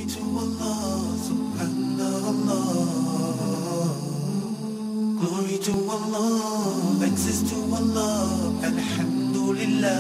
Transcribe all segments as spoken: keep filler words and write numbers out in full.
to Allah, subhanallah. Glory to Allah, thanks to Allah, alhamdulillah.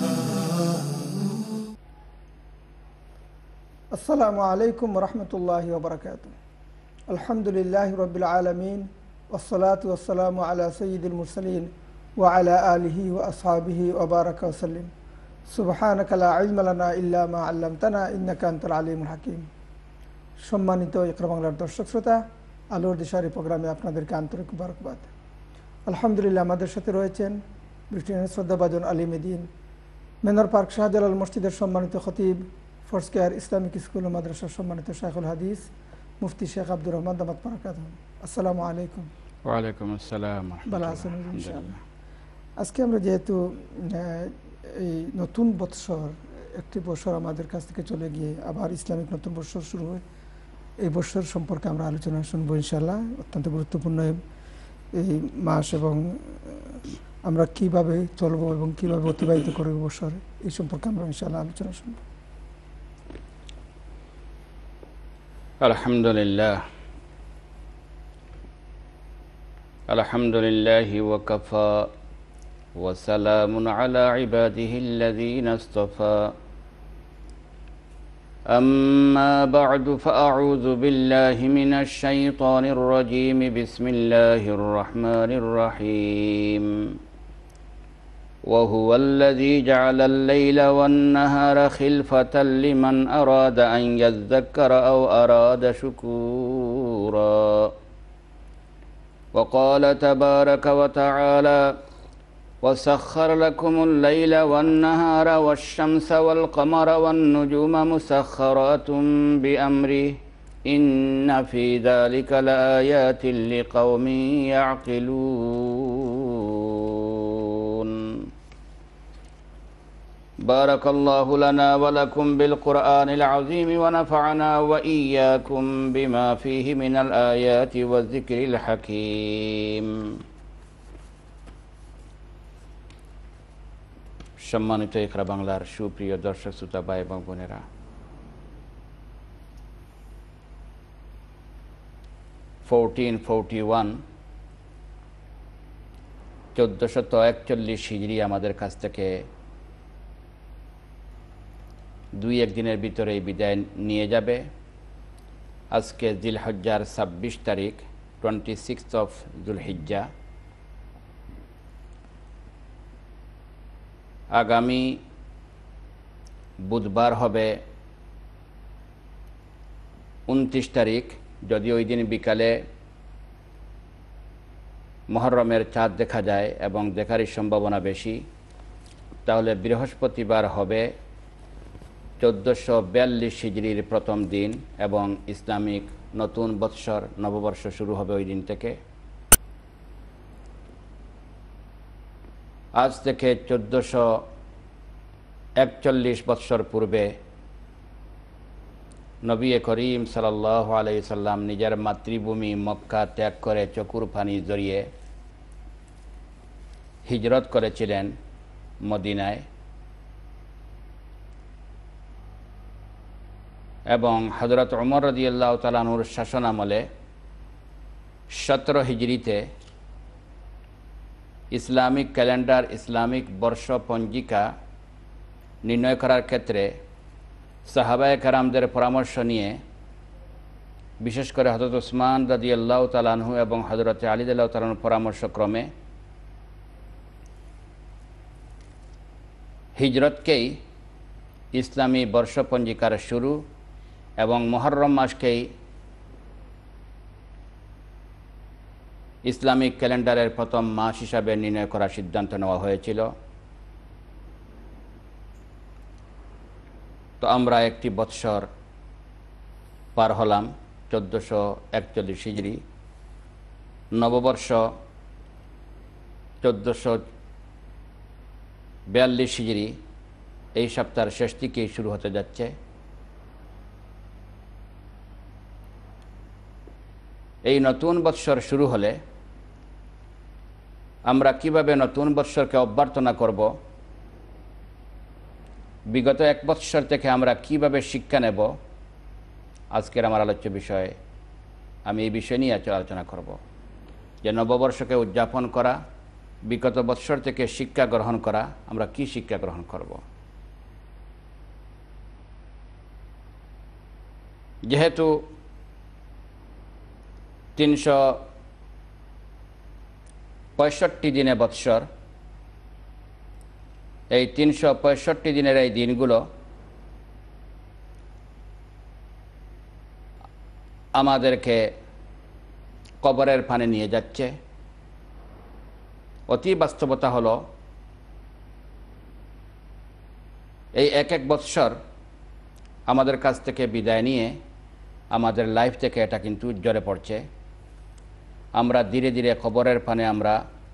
Assalamu alaikum wa rahmatullahi wa barakatuh. Alhamdulillahi rabbil alameen. Wassalatu wassalamu ala sayyidil mursaleen wa ala alihi wa ashabihi wa baraka wa sallim. Subhanaka la ilma lana illa ma 'allamtana innaka antal alimul hakim. সম্মানিত ইকরা বাংলার দর্শক শ্রোতা, আলোর দিশারি প্রোগ্রামে আপনাদেরকে আন্তরিক মুবারকবাদ। আলহামদুলিল্লাহ আমাদের সাথে রয়েছেন ব্রিটেনের শ্রদ্ধাভাজন আলিম দ্বীন, মেনর পার্ক শাহজালাল মসজিদের সম্মানিত খতিব, ফোর্সকেয়ার ইসলামিক স্কুল ও মাদ্রাসার সম্মানিত শাইখুল হাদিস মুফতি শেখ আব্দুর রহমান দামাত বারাকাতুহু। আসসালামু আলাইকুম। ওয়া আলাইকুম আসসালাম। ভালো আছেন ইনশাআল্লাহ? আজকে আমরা যেহেতু এই নতুন বৎসর, একটি বছর আমাদের কাছ থেকে চলে গিয়ে আবার ইসলামিক নতুন বৎসর শুরু হয়, এই বৎসর সম্পর্কে আমরা আলোচনা শুনবো ইনশাআল্লাহ। অত্যন্ত গুরুত্বপূর্ণ এই মাস এবং আমরা কিভাবে চলবো এবং কিভাবে অতিবাহিত করব বৎসর, এই সম্পর্কে আমরা ইনশাআল্লাহ আলোচনা শুনবো। আলহামদুলিল্লাহ আলহামদুলিল্লাহি ওয়া কাফা ওয়া সালামুন আলা ইবাদিহিল্লাযীনা ইসতাফা। أما بعد فأعوذ بالله من الشيطان الرجيم. بسم الله الرحمن الرحيم. وهو الذي جعل الليل والنهار خلفة لمن أراد أن يذكر أو أراد شكورا. وقال تبارك وتعالى: وسخر لكم الليل والنهار والشمس والقمر والنجوم مسخرات بأمره إن في ذلك لآيات لقوم يعقلون. بارك الله لنا ولكم بالقرآن العظيم ونفعنا وإياكم بما فيه من الآيات والذكر الحكيم. সম্মানিত ইকরা বাংলার সুপ্রিয় দর্শক শ্রোতা ভাই এবং বোনেরা, ফোরটিন ফোরটি ওয়ান চোদ্দশত একচল্লিশ হিজরি আমাদের কাছ থেকে দুই একদিনের ভিতরেই বিদায় নিয়ে যাবে। আজকে জিলহজ্জার ছাব্বিশ তারিখ, টোয়েন্টি সিক্সথ অফ জুলহিজ্জা। আগামী বুধবার হবে উনত্রিশ তারিখ। যদি ওই দিন বিকালে মুহররমের চাঁদ দেখা যায় এবং দেখারই সম্ভাবনা বেশি, তাহলে বৃহস্পতিবার হবে চোদ্দোশো বিয়াল্লিশ হিজরির প্রথম দিন এবং ইসলামিক নতুন বৎসর নববর্ষ শুরু হবে ওই দিন থেকে। আজ থেকে চোদ্দোশো একচল্লিশ বৎসর পূর্বে নবী করিম সাল্লাল্লাহু আলাইহি সাল্লাম নিজের মাতৃভূমি মক্কা ত্যাগ করে চকুর পানি জড়িয়ে হিজরত করেছিলেন মদিনায়, এবং হযরত ওমর রাদিয়াল্লাহু তাআলা আনহুর শাসনামলে সতেরো হিজরিতে ইসলামিক ক্যালেন্ডার, ইসলামিক বর্ষ পঞ্জিকা নির্ণয় করার ক্ষেত্রে সাহাবায়ে কেরামদের পরামর্শ নিয়ে, বিশেষ করে হযরত উসমান রাদিয়াল্লাহু তাআলা আনহু এবং হযরত আলী রাদিয়াল্লাহু তাআলা আনহুর পরামর্শক্রমে হিজরতকেই ইসলামী বর্ষ পঞ্জিকার শুরু এবং মুহররম মাসকেই ইসলামিক ক্যালেন্ডারের প্রথম মাস হিসাবে নির্ণয় করার সিদ্ধান্ত নেওয়া হয়েছিল। তো আমরা একটি বৎসর পার হলাম, চোদ্দোশো একচল্লিশ হিজরি। নববর্ষ চোদ্দোশো বিয়াল্লিশ হিজরি এই সপ্তাহের শেষ দিকেই শুরু হতে যাচ্ছে। এই নতুন বৎসর শুরু হলে আমরা কিভাবে নতুন বৎসরকে অভ্যর্থনা করব, বিগত এক বৎসর থেকে আমরা কিভাবে শিক্ষা নেব, আজকের আমার আলোচ্য বিষয়, আমি এই বিষয় নিয়ে আলোচনা করব যে নববর্ষকে উদযাপন করা, বিগত বৎসর থেকে শিক্ষা গ্রহণ করা, আমরা কি শিক্ষা গ্রহণ করব। যেহেতু তিনশো পঁয়ষট্টি দিনে বৎসর, এই তিনশো পঁয়ষট্টি দিনের এই দিনগুলো আমাদেরকে কবরের পানে নিয়ে যাচ্ছে। অতি বাস্তবতা হলো এই এক এক বৎসর আমাদের কাছ থেকে বিদায় নিয়ে আমাদের লাইফ থেকে এটা কিন্তু জ্বরে পড়ছে। আমরা ধীরে ধীরে কবরের পানে আমরা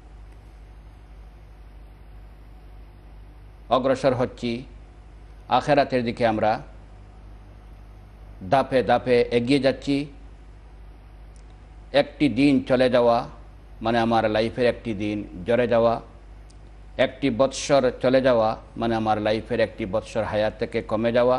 অগ্রসর হচ্ছি, আখেরাতের দিকে আমরা ধাপে ধাপে এগিয়ে যাচ্ছি। একটি দিন চলে যাওয়া মানে আমার লাইফের একটি দিন জ্বরে যাওয়া, একটি বৎসর চলে যাওয়া মানে আমার লাইফের একটি বৎসর হায়াত থেকে কমে যাওয়া।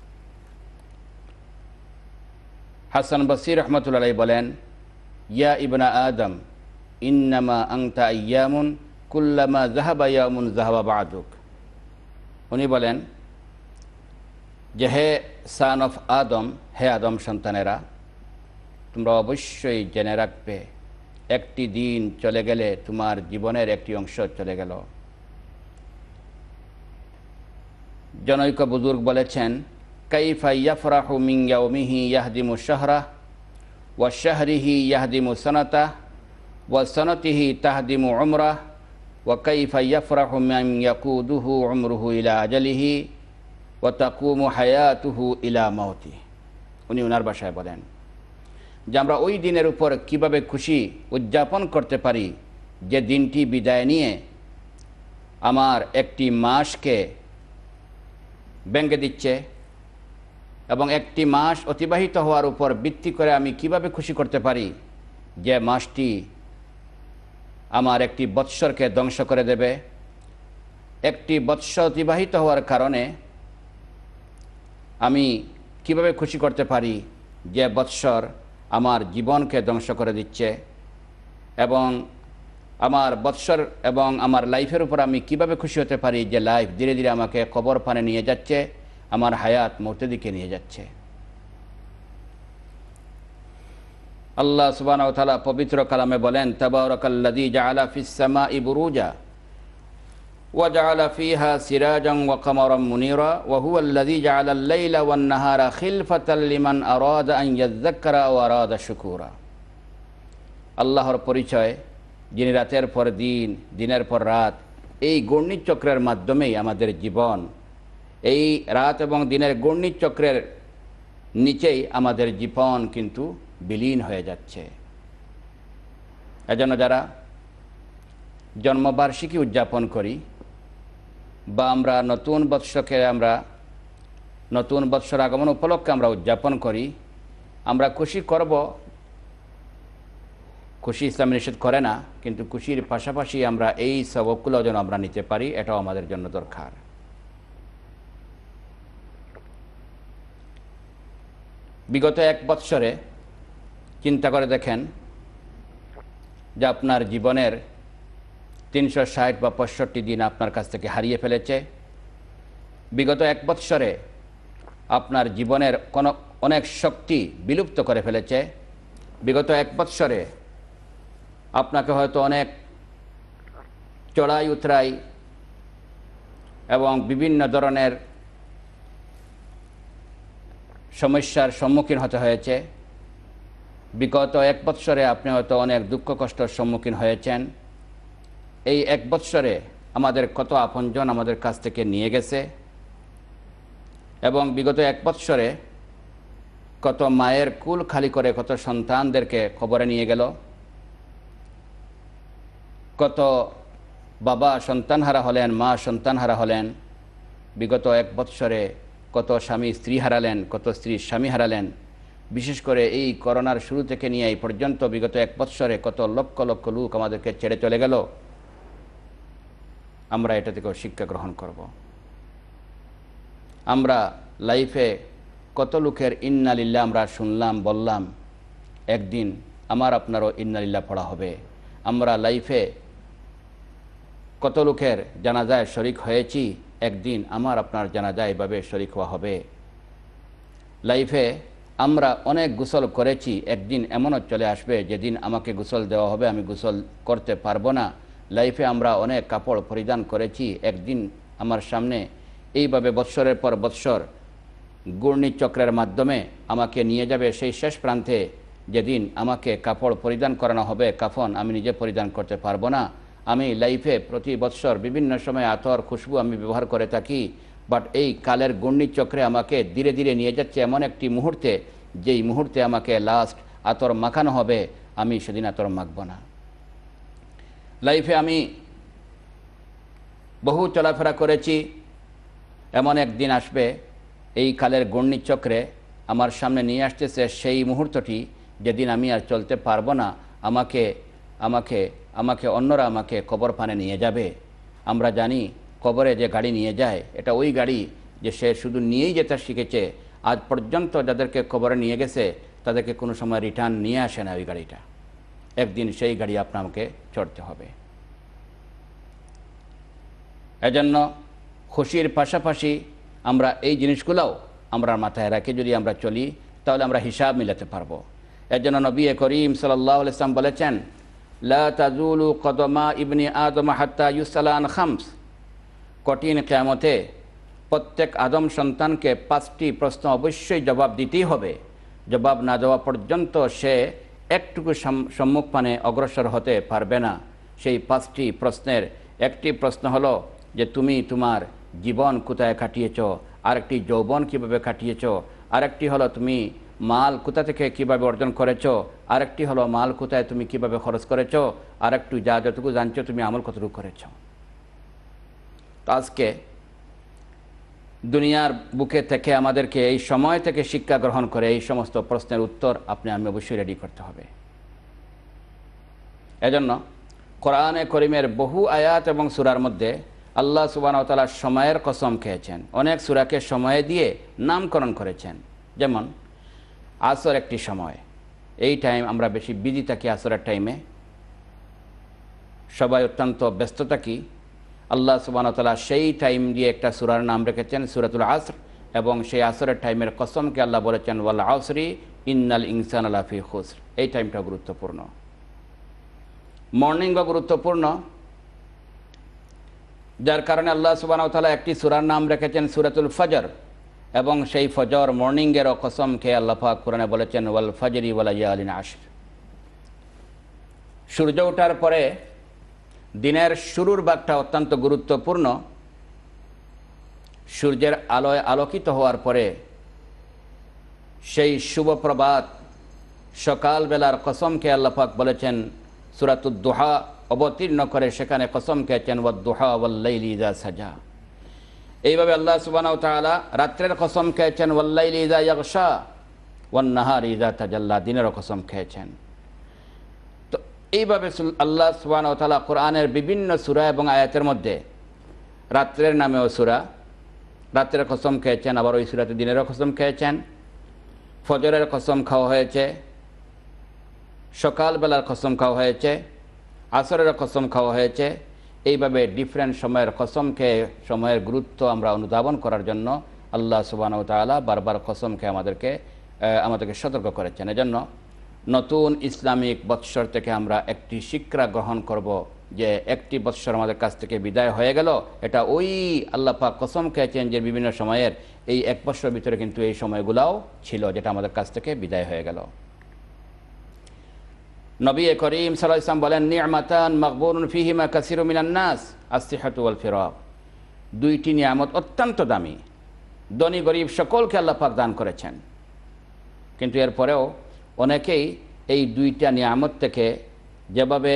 হাসান বসির রহমতুল্লাহ আলাইহি বলেন, ইয়া ইবনা আদম ইন্নামা আনতা আইয়ামুন কুল্লামা যাহাবা ইয়ামুন যাহাবা বা'দুক। উনি বলেন যে হে সান অফ আদম, হে আদম সন্তানেরা, তোমরা অবশ্যই জেনে রাখবে একটি দিন চলে গেলে তোমার জীবনের একটি অংশ চলে গেল। জনৈক বুজুর্গ বলেছেন, কাইফা ইয়াফরাহু মিন ইয়াউমিহি ইয়াহদিমু শাহরাহ ওয়া শাহরিহি ইয়াহদিমু সানাতাহ ওয়া সানাতিহি তাহদিমু উমরাহ ওয়া কাইফা ইয়াফরাহু মান ইয়াকুদুহু উমরুহু ইলা আজালিহি ওয়া তাকুমু হায়াতুহু ইলা মাউতিহি। উনি ওনার ভাষায় বলেন যে আমরা ওই দিনের উপর কিভাবে খুশি উদযাপন করতে পারি যে দিনটি বিদায় নিয়ে আমার একটি মাসকে ভেঙে দিচ্ছে, এবং একটি মাস অতিবাহিত হওয়ার উপর ভিত্তি করে আমি কিভাবে খুশি করতে পারি যে মাসটি আমার একটি বৎসরকে ধ্বংস করে দেবে। একটি বৎসর অতিবাহিত হওয়ার কারণে আমি কিভাবে খুশি করতে পারি যে বৎসর আমার জীবনকে ধ্বংস করে দিচ্ছে, এবং আমার বৎসর এবং আমার লাইফের উপর আমি কিভাবে খুশি হতে পারি যে লাইফ ধীরে ধীরে আমাকে কবর পানে নিয়ে যাচ্ছে, আমার হায়াত মৌতের দিকে নিয়ে যাচ্ছে। আল্লাহ সুবহানাহু ওয়া তাআলা পবিত্র কালামে বলেন, তাবারাকাল্লাযী জাআলা ফিস সামাই বুরুজা ওয়া জাআলা ফিহা সিরাজান ওয়া কামারান মুনীরা ওয়া হুয়াল্লাযী জাআলাল লাইলা ওয়ান নাহারা খিলফাতাল লিমান আরাদা আন ইয়াযযাক্কারা ওয়া আরাদা শুকুরা। আল্লাহর পরিচয়, যিনি রাতের পর দিন, দিনের পর রাত, এই ঘূর্ণি চক্রের মাধ্যমেই আমাদের জীবন, এই রাত এবং দিনের ঘূর্ণি চক্রের নিচেই আমাদের জীবন কিন্তু বিলীন হয়ে যাচ্ছে। এজন্য যারা জন্মবার্ষিকী উদযাপন করি বা আমরা নতুন বৎসরকে আমরা নতুন বৎসর আগমন উপলক্ষে আমরা উদযাপন করি, আমরা খুশি করব, খুশি ইসলাম নিষেধ করে না, কিন্তু খুশির পাশাপাশি আমরা এই সবকগুলো যেন আমরা নিতে পারি, এটাও আমাদের জন্য দরকার। বিগত এক বৎসরে চিন্তা করে দেখেন যে আপনার জীবনের তিনশো ষাট বা পঁয়ষট্টি দিন আপনার কাছ থেকে হারিয়ে ফেলেছে। বিগত এক বৎসরে আপনার জীবনের কোনো অনেক শক্তি বিলুপ্ত করে ফেলেছে। বিগত এক বৎসরে আপনাকে হয়তো অনেক চড়াই উতরাই এবং বিভিন্ন ধরনের সমস্যার সম্মুখীন হতে হয়েছে। বিগত এক বৎসরে আপনি হয়তো অনেক দুঃখ কষ্টের সম্মুখীন হয়েছেন। এই এক বৎসরে আমাদের কত আপনজন আমাদের কাছ থেকে নিয়ে গেছে, এবং বিগত এক বৎসরে কত মায়ের কুল খালি করে কত সন্তানদেরকে কবরে নিয়ে গেল, কত বাবা সন্তানহারা হলেন, মা সন্তানহারা হলেন। বিগত এক বৎসরে কত স্বামী স্ত্রী হারালেন, কত স্ত্রী স্বামী হারালেন। বিশেষ করে এই করোনার শুরু থেকে নিয়ে এই পর্যন্ত বিগত এক বৎসরে কত লক্ষ লক্ষ লোক আমাদেরকে ছেড়ে চলে গেল। আমরা এটা থেকেও শিক্ষা গ্রহণ করব। আমরা লাইফে কত লোকের ইন্না লিল্লাহ আমরা শুনলাম বললাম, একদিন আমার আপনারও ইন্না লিল্লাহ পড়া হবে। আমরা লাইফে কত লোকের জানাজায় শরিক হয়েছি, একদিন আমার আপনার জানাজায় এভাবে শরিক হওয়া হবে। লাইফে আমরা অনেক গোসল করেছি, একদিন এমনও চলে আসবে যেদিন আমাকে গোসল দেওয়া হবে, আমি গোসল করতে পারবো না। লাইফে আমরা অনেক কাপড় পরিধান করেছি, একদিন আমার সামনে এইভাবে বৎসরের পর বৎসর ঘূর্ণিচক্রের মাধ্যমে আমাকে নিয়ে যাবে সেই শেষ প্রান্তে, যেদিন আমাকে কাপড় পরিধান করানো হবে, কাফন আমি নিজে পরিধান করতে পারবো না। আমি লাইফে প্রতি বৎসর বিভিন্ন সময় আতর খুশবু আমি ব্যবহার করে থাকি, বাট এই কালের ঘূর্ণিচক্রে আমাকে ধীরে ধীরে নিয়ে যাচ্ছে এমন একটি মুহূর্তে, যেই মুহূর্তে আমাকে লাস্ট আতর মাখানো হবে, আমি সেদিন আতর মাখব না। লাইফে আমি বহু চলাফেরা করেছি, এমন একদিন আসবে এই কালের ঘূর্ণিচক্রে আমার সামনে নিয়ে আসতেছে সেই মুহূর্তটি, যেদিন আমি আর চলতে পারবো না, আমাকে আমাকে আমাকে অন্যরা আমাকে কবর পানে নিয়ে যাবে। আমরা জানি কবরে যে গাড়ি নিয়ে যায়, এটা ওই গাড়ি যে সে শুধু নিয়েই যেতে শিখেছে, আজ পর্যন্ত যাদেরকে কবরে নিয়ে গেছে তাদেরকে কোনো সময় রিটার্ন নিয়ে আসে না ওই গাড়িটা। একদিন সেই গাড়ি আপনাকে চড়তে হবে। এজন্য খুশির পাশাপাশি আমরা এই জিনিসগুলোও আমরা মাথায় রাখি, যদি আমরা চলি তাহলে আমরা হিসাব মিলাতে পারবো। এজন্য নবী করিম সাল্লাল্লাহু আলাইহি ওয়াসাল্লাম বলেছেন, লা তাজুলু কদমা ইবনি আদম হাত্তা ইউসালা আন খামস। কঠিন কিয়ামতে প্রত্যেক আদম সন্তানকে পাঁচটি প্রশ্ন অবশ্যই জবাব দিতেই হবে। জবাব না দেওয়া পর্যন্ত সে একটুকু সম্মুখ পানে অগ্রসর হতে পারবে না। সেই পাঁচটি প্রশ্নের একটি প্রশ্ন হলো যে তুমি তোমার জীবন কোথায় কাটিয়েছ, আরেকটি যৌবন কিভাবে কাটিয়েছ, আরেকটি হলো তুমি মাল কোথা থেকে কিভাবে অর্জন করেছো, আরেকটি হলো মাল কোথায় তুমি কিভাবে খরচ করেছো, আরেকটু যা যতটুকু জানছো তুমি আমল কতটুকু করেছো। তো আজকে দুনিয়ার বুকে থেকে আমাদেরকে এই সময় থেকে শিক্ষা গ্রহণ করে এই সমস্ত প্রশ্নের উত্তর আপনি আমি অবশ্যই রেডি করতে হবে। এজন্য কোরআনে করিমের বহু আয়াত এবং সূরার মধ্যে আল্লাহ সুবহানাহু ওয়া তাআলা সময়ের কসম খেয়েছেন, অনেক সূরাকে সময় দিয়ে নামকরণ করেছেন। যেমন আসর একটি সময়, এই টাইম আমরা বেশি বিজি থাকি, আসরের টাইমে সবাই অত্যন্ত ব্যস্ত থাকি। আল্লাহ সুবহানাহু ওয়া তাআলা সেই টাইম দিয়ে একটা সূরার নাম রেখেছেন সূরাতুল আসর, এবং সেই আসরের টাইমের কসমকে আল্লাহ বলেছেন ওয়াল আসরি ইন্নাল ইনসানা লাফি খুসর। এই টাইমটা গুরুত্বপূর্ণ। মর্নিংও গুরুত্বপূর্ণ, যার কারণে আল্লাহ সুবহানাহু ওয়া তাআলা একটি সূরার নাম রেখেছেন সূরাতুল ফজর, এবং সেই ফজর মর্নিংয়েরও কসমকে আল্লাহ পাক কোরআনে বলেছেন ওয়াল ফজরি ওয়া লায়ালিন আশর। সূর্য ওঠার পরে দিনের শুরুর ভাগটা অত্যন্ত গুরুত্বপূর্ণ। সূর্যের আলোয় আলোকিত হওয়ার পরে সেই শুভ প্রভাত সকালবেলার কসমকে আল্লাহ পাক বলেছেন সূরাতুদ দুহা অবতীর্ণ করে, সেখানে কসম খেয়েছেন ওয়াদ দুহা ওয়াল লাইলি ইযা সাজা। এইভাবে আল্লাহ সুবহানাহু ওয়া তাআলা রাত্রের কসম খেয়েছেন ওয়াল লাইলি ইযা ইয়াগশা ওয়ান নাহারি ইযা তাজাল্লা, দিনেরও কসম খেয়েছেন। তো এইভাবে আল্লাহ সুবহানাহু ওয়া তাআলা কোরআনের বিভিন্ন সূরা এবং আয়াতের মধ্যে রাত্রের নামেও সূরা, রাত্রের কসম খেয়েছেন, আবার ওই সূরাতে দিনেরও কসম খেয়েছেন। ফজরের কসম খাওয়া হয়েছে, সকালবেলার কসম খাওয়া হয়েছে, আসরের কসম খাওয়া হয়েছে। এইভাবে ডিফারেন্ট সময়ের কসম খেয়ে সময়ের গুরুত্ব আমরা অনুধাবন করার জন্য আল্লাহ সুবহানাহু ওয়া তাআলা বারবার কসম খেয়ে আমাদেরকে আমাদেরকে সতর্ক করেছেন। এজন্য নতুন ইসলামিক বৎসর থেকে আমরা একটি শিক্ষা গ্রহণ করব যে একটি বৎসর আমাদের কাছ থেকে বিদায় হয়ে গেল, এটা ওই আল্লাহ পাক কসম খেয়েছেন যে বিভিন্ন সময়ের এই এক বৎসরের ভিতরে কিন্তু এই সময়গুলোও ছিল যেটা আমাদের কাছ থেকে বিদায় হয়ে গেল। নবী করিম সাল্লাল্লাহু আলাইহি ওয়াসাল্লাম বলেন নি'মাতান মাগবুনুন ফীহিমা কাসীরু মিনান নাস আস-সিহহাতু ওয়াল ফিরাক। দুইটি নিয়ামত অত্যন্ত দামি, ধনী গরিব সকলকে আল্লাহ পাক দান করেছেন, কিন্তু এরপরেও অনেকেই এই দুইটা নিয়ামত থেকে যেভাবে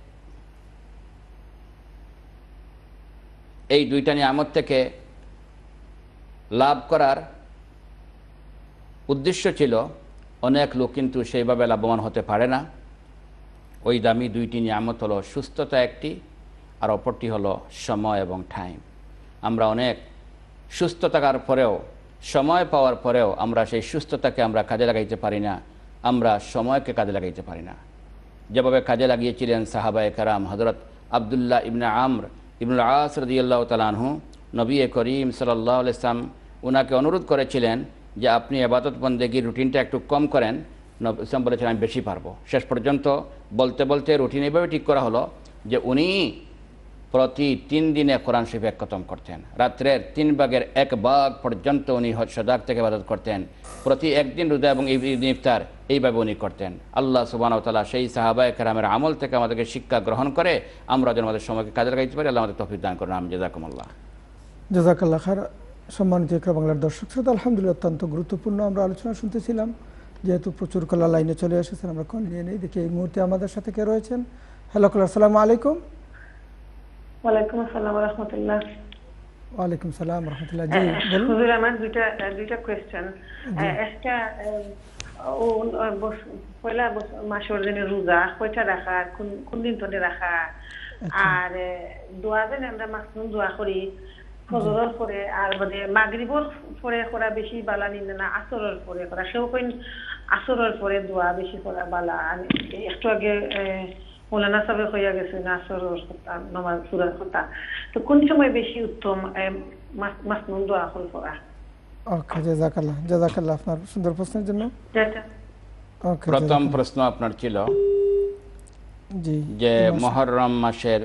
এই দুইটা নিয়ামত থেকে লাভ করার উদ্দেশ্য ছিল, অনেক লোক কিন্তু সেইভাবে লাভবান হতে পারে না। ওই দামি দুইটি নিয়ামত হলো সুস্থতা একটি, আর অপরটি হলো সময় এবং টাইম। আমরা অনেক সুস্থ থাকার পরেও সময় পাওয়ার পরেও আমরা সেই সুস্থতাকে আমরা কাজে লাগাইতে পারি না, আমরা সময়কে কাজে লাগাইতে পারি না। যেভাবে কাজে লাগিয়েছিলেন সাহাবায়ে কেরাম, হযরত আব্দুল্লাহ ইবনে আমর ইবনুল আস রাদিয়াল্লাহু তাআলা আনহু, নবী করিম সাল্লাল্লাহু আলাইহি ওয়াসাল্লাম উনাকে অনুরোধ করেছিলেন যে আপনি ইবাদত বন্দেগীর রুটিনটা একটু কম করেন। নবী সাল্লাম বলেছিলেন আমি বেশি পারবো। শেষ পর্যন্ত বলতে বলতে রুটিন এইভাবে ঠিক করা হলো যে উনি প্রতি তিন দিনে কোরআন শরীফ এক খতম করতেন, রাত্রের তিন ভাগের এক ভাগ পর্যন্ত উনি সজাগ থেকে ইবাদত করতেন, প্রতি একদিন রোজা এবং ইফতার এইভাবে উনি করতেন। আল্লাহ সুবহানাহু ওয়া তাআলা সেই সাহাবায়ে কেরামের আমল থেকে আমাদেরকে শিক্ষা গ্রহণ করে আমরা যেন আমাদের সময়কে কাজে লাগাইতে পারি। আল্লাহ আমাদের তৌফিক দান করুন। আমিন। জাযাকুমুল্লাহ। জাযাকাল্লাহ খায়র। সম্মানিত ইকরা বাংলার দর্শক শ্রোতা, আলহামদুলিল্লাহ অত্যন্ত গুরুত্বপূর্ণ আমরা আলোচনা শুনতেছিলাম। যেহেতু প্রচুর কলার লাইনে চলে এসেছেন, আমরা কল নিয়ে নেই। দেখি এই মুহূর্তে আমাদের সাথে কে রয়েছেন। হ্যালো কলার, আসসালামু আলাইকুম। ওয়ালাইকুম আসসালাম ওয়া রাহমাতুল্লাহ। ওয়ালাইকুম সালাম ওয়া রাহমাতুল্লাহ। জি বলুন। হুজুর, আমার দুইটা দুইটা কোশ্চেন। একটা ও পয়লা মাসের দিনে রোজা কয়টা রাখা, কোন কোন দিন ধরে রাখা, আর দোয়া দেন আমরা মাসনুন দোয়া করি ফজরের পরে, আর মানে মাগরিবের পরে করা বেশি বালা নিন না আসরের পরে করা, সেও কইন আসরের পরে দোয়া বেশি করা বালা। একটু আগে মৌলানা সাহেব হইয়া গেছে না আসরের কথা নামাজ সূরার কথা, তো কোন সময় বেশি উত্তম মাসনুন দোয়া করা? ওকে, জাযাকাল্লাহ। জাযাকাল্লাহ আপনার সুন্দর প্রশ্নের জন্য। ওকে, প্রথম প্রশ্ন আপনার ছিল জি যে মুহররম মাসের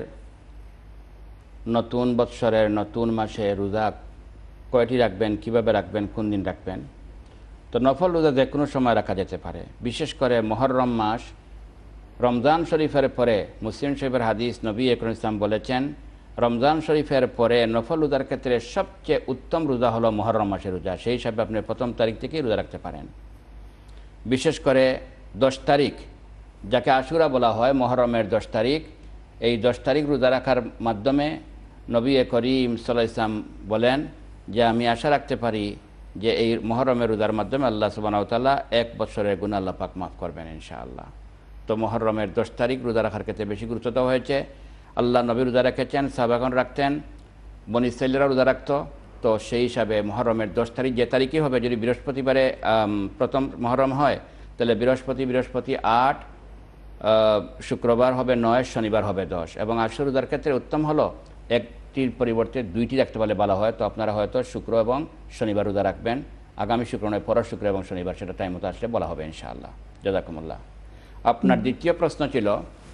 নতুন বৎসরের নতুন মাসে রোজা কয়টি রাখবেন, কিভাবে রাখবেন, কোন দিন রাখবেন। তো নফল রোজা যে কোনো সময় রাখা যেতে পারে। বিশেষ করে মুহররম মাস রমজান শরীফের পরে, মুসলিম শরীফের হাদিস, নবী করিম ইসলাম বলেছেন রমজান শরীফের পরে নফল রোজার ক্ষেত্রে সবচেয়ে উত্তম রোজা হলো মুহররম মাসের রোজা। সেই হিসাবে আপনি প্রথম তারিখ থেকেই রোজা রাখতে পারেন। বিশেষ করে দশ তারিখ, যাকে আশুরা বলা হয়, মুহররমের দশ তারিখ, এই দশ তারিখ রোজা রাখার মাধ্যমে নবী করিম সাল্লাল্লাহু আলাইহি ওয়াসাল্লাম বলেন যে আমি আশা রাখতে পারি যে এই মুহররমের রোজার মাধ্যমে আল্লাহ সুবহানাহু ওয়া তাআলা এক বছরের গুনাহ আল্লাহ পাক মাফ করবেন ইনশাআল্লাহ। তো মুহররমের দশ তারিখ রোজা রাখার ক্ষেত্রে বেশি গুরুত্ব দেওয়া হয়েছে। আল্লাহ নবী রোজা রেখেছেন, সাহাবাগণ রাখতেন, বনী ইসরাঈলরা রোজা রাখত। তো সেই হিসাবে মুহররমের দশ তারিখ যে তারিখই হবে, যদি বৃহস্পতিবারে প্রথম মুহররম হয় তাহলে বৃহস্পতি বৃহস্পতি আট, শুক্রবার হবে নয়, শনিবার হবে দশ। এবং আশুরা রোজার ক্ষেত্রে উত্তম হলো একটির পরিবর্তে দুইটি রাখতে পারলে ভালো হয়। তো আপনারা হয়তো শুক্র এবং শনিবার রোজা রাখবেন, আগামী শুক্র নয়, পরের শুক্র এবং শনিবার, সেটা টাইম মতো আসলে বলা হবে ইনশাআল্লাহ। জাযাকুমুল্লাহ। আপনার দ্বিতীয় প্রশ্ন ছিল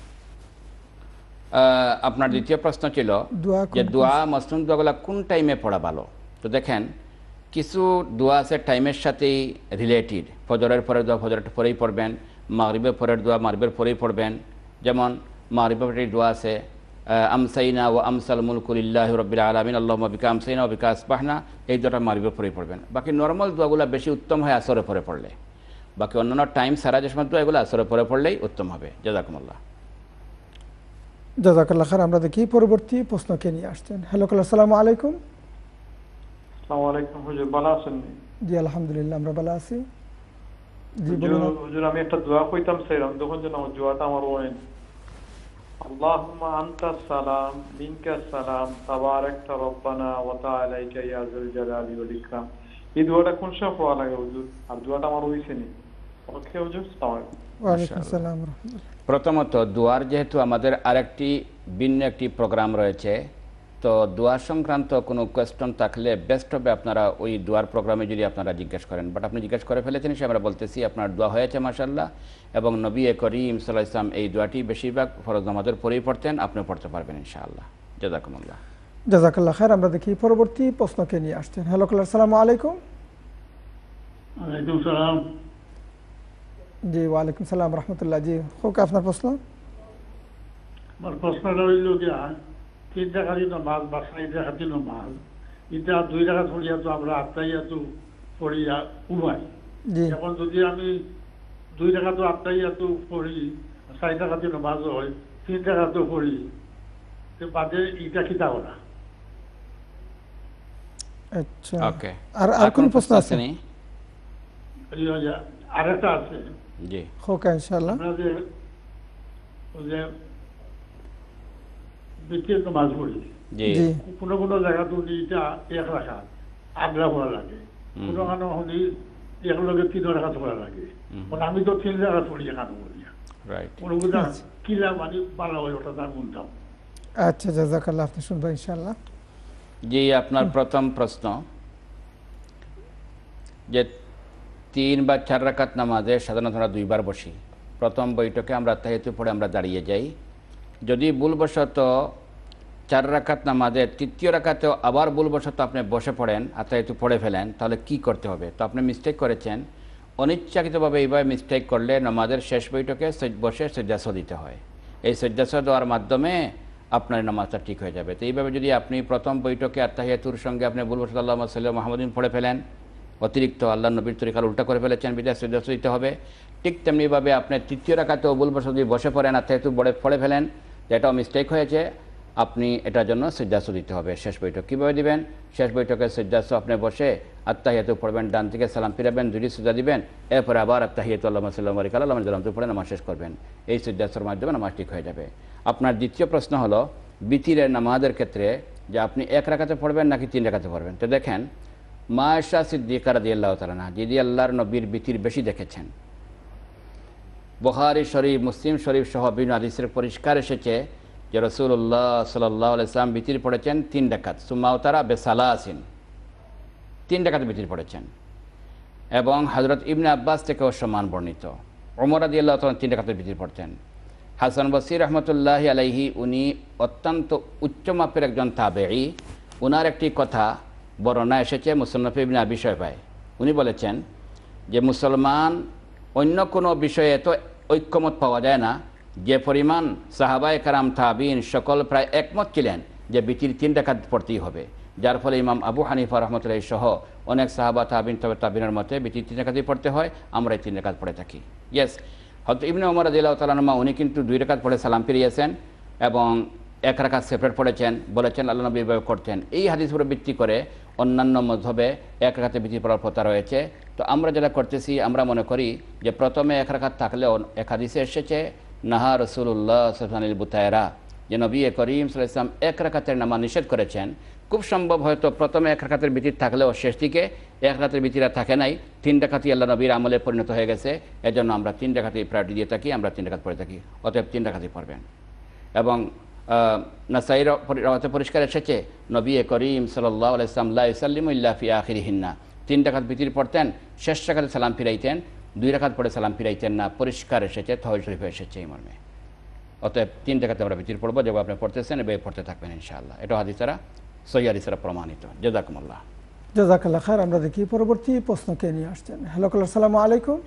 আপনার দ্বিতীয় প্রশ্ন ছিল যে দোয়া মাসনুন দোয়াগুলো কোন টাইমে পড়া ভালো। তো দেখেন, কিছু দোয়া আছে টাইমের সাথেই রিলেটেড। ফজরের পরের দোয়া ফজরের পরেই পড়বেন, মাগরিবের পরের দোয়া মাগরিবের পরেই পড়বেন। যেমন মাগরিবের পরে দোয়া আছে আমসাইনা ওয়া আমসাল মুলকু লিল্লাহি রাব্বিল আলামিন আল্লাহুম্মা বিকা আমসাইনা ওয়া বিকা আসবাহনা, এই দোয়াটা মাগরিবের পরেই পড়বেন। বাকি নরমাল দোয়াগুলো বেশি উত্তম হয় আসরের পরে পড়লে। বাকি অন্যান্য টাইম সারা যে সময় দোয়া এগুলো আসরের পরে পড়লেই উত্তম হবে। জাযাকুমুল্লাহ। জাযাকাল্লাহ খায়র। আমরা দেখি পরবর্তী প্রশ্নকে নিয়ে আসছেন। হ্যালো কলার, আসসালামু আলাইকুম। আসসালামু আলাইকুম হুজুর, ভালো আছেন? জি আলহামদুলিল্লাহ, আমরা ভালো আছি। জি হুজুর, বলুন। হুজুর আমি একটা দোয়া কইতাম চাইলাম, তখন যেন আমার দোয়াটা আমার মনে আল্লাহুম্মা আনতাস সালাম মিনকাস সালাম তাবারাকতা রব্বানা ওয়া তাআলাইকা ইয়া যুল জালালি ওয়াল ইকরাম। এই দোয়াটা কোন সময় পড়া লাগে হুজুর? আর দোয়াটা আমার হইছে নি। ওকে হুজুর, আসসালামু আলাইকুম। ওয়া আলাইকুম আসসালাম ওয়া রাহমাতুল্লাহ। প্রথমত দোয়ার যেহেতু আমাদের আরেকটি ভিন্ন একটি প্রোগ্রাম রয়েছে, তো দোয়া সংক্রান্ত কোনো কোয়েশ্চন থাকলে বেস্ট হবে আপনারা ওই দোয়ার প্রোগ্রামে যদি আপনারা জিজ্ঞেস করেন। বাট আপনি জিজ্ঞেস করে ফেলেছেন, সে আমরা বলতেছি আপনার দোয়া হয়েছে মাশাআল্লাহ। এবং নবী করিম সাল্লাল্লাহু আলাইহি ওয়াসাল্লাম এই দোয়াটি বেশিরভাগ ফরজ নামাজের পরেই পড়তেন, আপনিও পড়তে পারবেন ইনশাআল্লাহ। জাযাকুমুল্লাহ। জাযাকাল্লাহ খায়র। আমরা দেখি পরবর্তী প্রশ্নকে নিয়ে আসছেন। হ্যালো কলার, আসসালামু আলাইকুম। ওয়ালাইকুম সালাম। জি ওয়ালাইকুম সালাম রহমতুল্লাহ। জি হোক, আপনার প্রশ্ন। আমার প্রশ্নটা হইল যে তিন টাকা দিন মাছ বা চারি টাকা দিন মাছ, এটা দুই টাকা পড়িয়া তো আমরা আটটাইয়া তো পড়িয়া উমাই। এখন যদি আমি দুই টাকা তো আটটাইয়া তো পড়ি, চারি টাকা দিন মাছ হয়, তিন টাকা তো পড়ি, বাদে ইটা খিতা করা। আচ্ছা, ওকে। আর আর কোন প্রশ্ন আছে? আর একটা আছে। জি হোক ইনশাআল্লাহ। আমরা যে যে বিকেল তো মাছ পড়ি, জি কোনো কোনো জায়গা তো এটা এক রাখা আগ্রা পড়া লাগে, কোনো কারণে হলি একলগে তিন রাখাত করা লাগে, আমি তো তিন রাখাত পড়ি এখানে বলি, কোনো কথা কিলা মানে ভালো হয় ওটা তার বলতাম। আচ্ছা, জাযাকাল্লাহ, আপনি শুনবো ইনশাআল্লাহ। জি, আপনার প্রথম প্রশ্ন যে তিন বা চার রাকাত নামাজে সাধারণত আমরা দুইবার বসি। প্রথম বৈঠকে আমরা তাহিয়াতুল পড়ে আমরা দাঁড়িয়ে যাই। যদি ভুলবশত চার রাকাত নামাজে তৃতীয় রাকাতেও আবার ভুলবশত আপনি বসে পড়েন আর তাহিয়াতুল পড়ে ফেলেন, তাহলে কি করতে হবে? তো আপনি মিস্টেক করেছেন। অনিচ্ছাকৃতভাবে এইভাবে মিস্টেক করলে নামাজের শেষ বৈঠকে বসে সজ্জাস দিতে হয়। এই সজ্জাস দেওয়ার মাধ্যমে আপনার নামাজটা ঠিক হয়ে যাবে। তো এইভাবে যদি আপনি প্রথম বৈঠকে আত্তাহিয়াতুর সঙ্গে আপনি ভুলবশত আল্লাহুম্মা সাল্লি আলা মুহাম্মাদিন পড়ে ফেলেন, অতিরিক্ত আল্লাহ নবীর তরিকার উল্টা করে ফেলেছেন, বিদায় সজ্জাস দিতে হবে। ঠিক তেমনিভাবে আপনি তৃতীয় রাকাতেও ভুলবশত যদি বসে পড়েন আত্তাহিয়াতু বড়ে পড়ে ফেলেন, যেটাও মিস্টেক হয়েছে, আপনি এটার জন্য সজ্জাস দিতে হবে শেষ বৈঠক। কীভাবে দিবেন? শেষ বৈঠকে সজ্জাস আপনি বসে আত্তাহিয়াতু পড়বেন, ডান থেকে সালাম ফিরাবেন, দুটি সুজা দিবেন, এরপরে আবার আত্তাহিয়াতু আল্লাহুম্মা সাল্লি আলা মুহাম্মাদিন আল্লাহুম্মা সাল্লাম পড়ে নামাজ শেষ করবেন। এই সজ্জাসের মাধ্যমে নামাজ ঠিক হয়ে যাবে। আপনার দ্বিতীয় প্রশ্ন হলো বিতিরের নামাজের ক্ষেত্রে যে আপনি এক রাকাতে পড়বেন নাকি তিন রাকাতে পড়বেন। তো দেখেন, মা আয়েশা সিদ্দিকা রাদিয়াল্লাহু তাআলা আনহা যিনি আল্লাহর নবীর বিতির বেশি দেখেছেন, বুখারী শরীফ, মুসলিম শরীফ সহ বিভিন্ন হাদিসের পরিষ্কার এসেছে যে রাসূলুল্লাহ সাল্লাল্লাহু আলাইহি ওয়াসাল্লাম বিতির পড়েছেন তিন রাকাত, সুম্মা আওতারা বিসালাসিন, তিন রাকাত বিতির পড়েছেন। এবং হযরত ইবনে আব্বাস থেকেও সমান বর্ণিত, ওমর রাদিয়াল্লাহু তাআলা তিন রাকাতের বিতির পড়তেন। হাসান বসরি রহমতুল্লাহি আলাইহি, উনি অত্যন্ত উচ্চমাপের একজন তাবেঈ। উনার একটি কথা বর্ণনা এসেছে মুসন্নাফ ইবনে আবি শায়বায়। উনি বলেছেন যে মুসলমান অন্য কোনো বিষয়ে তো ঐক্যমত পাওয়া যায় না, যে পরিমাণ সাহাবায়ে কারাম তাবিঈন সকল প্রায় একমত ছিলেন যে বিতির তিন রাকাত পড়তেই হবে, যার ফলে ইমাম আবু হানিফা রহমতুল্লাহি সহ অনেক সাহাবা তাবিঈন তবে তাবিনের মতে বিতির তিন রাকাতই পড়তে হয়, আমরা এই তিন রাকাত পড়ে থাকি। ইয়েস, হযরত ইবনে ওমর রাদিয়াল্লাহু তাআলা আনহু উনি কিন্তু দুই রাকাত পড়ে সালাম ফিরিয়েছেন এবং এক রাকাত সেপারেট পড়েছেন, বলেছেন আল্লাহ নবী এভাবে করতেন। এই হাদিস উপরে ভিত্তি করে অন্যান্য মযহবে এক রাকাতে বিতির পড়ার প্রথা রয়েছে। তো আমরা যেটা করতেছি, আমরা মনে করি যে প্রথমে এক রাকাত থাকলেও এক হাদিসে এসেছে নাহা রাসূলুল্লাহ সাল্লাল্লাহু আলাইহি ওয়াসাল্লাম বুতায়রা, যে নবী করিম সাল্লাল্লাহু আলাইহি ওয়াসাল্লাম এক রাকাতের নামাজ নিষেধ করেছেন। খুব সম্ভব হয়তো প্রথমে এক রাকাতের বিতির থাকলেও শেষ দিকে এক রাকাতের বিতিরা থাকে নাই, তিন রাকাতই আল্লাহ নবীর আমলে পরিণত হয়ে গেছে। এজন্য আমরা তিন রাকাতই প্রায়োরিটি দিয়ে থাকি, আমরা তিন রাকাত পড়ে থাকি। অতএব তিন রাকাতই পড়বেন। এবং নাসাইর রাওয়াতে পরিষ্কার এসেছে নবী করিম সাল্লাল্লাহু আলাইহি ওয়াসাল্লাম লা ইউসাল্লিমু ইল্লা ফি আখিরিহিন্না, তিন রাকাত বিতির পড়তেন, শেষ রাকাতে সালাম ফিরাইতেন, দুই রাকাত পড়ে সালাম ফিরাইতেন না। পরিষ্কার এসেছে, তহজুদ শরীফে এসেছে এই মর্মে। অতএব তিন রাকাতে আমরা বিতির পড়বো, যেভাবে আপনি পড়তেছেন এভাবে পড়তে থাকবেন ইনশাআল্লাহ। এটা হাদিস দ্বারা সহিহ হাদিস দ্বারা প্রমাণিত। জাযাকুমুল্লাহ। জাযাকাল্লাহ খায়র। আমরা দেখি পরবর্তী প্রশ্নকে নিয়ে আসছেন। হ্যালো কলার, আসসালামু আলাইকুম।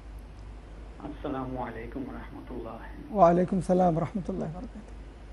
আসসালামু আলাইকুম ওয়া রাহমাতুল্লাহ। ওয়া আলাইকুম সালাম ওয়া রাহমাতুল্লাহি ওয়া বারাকাতুহু।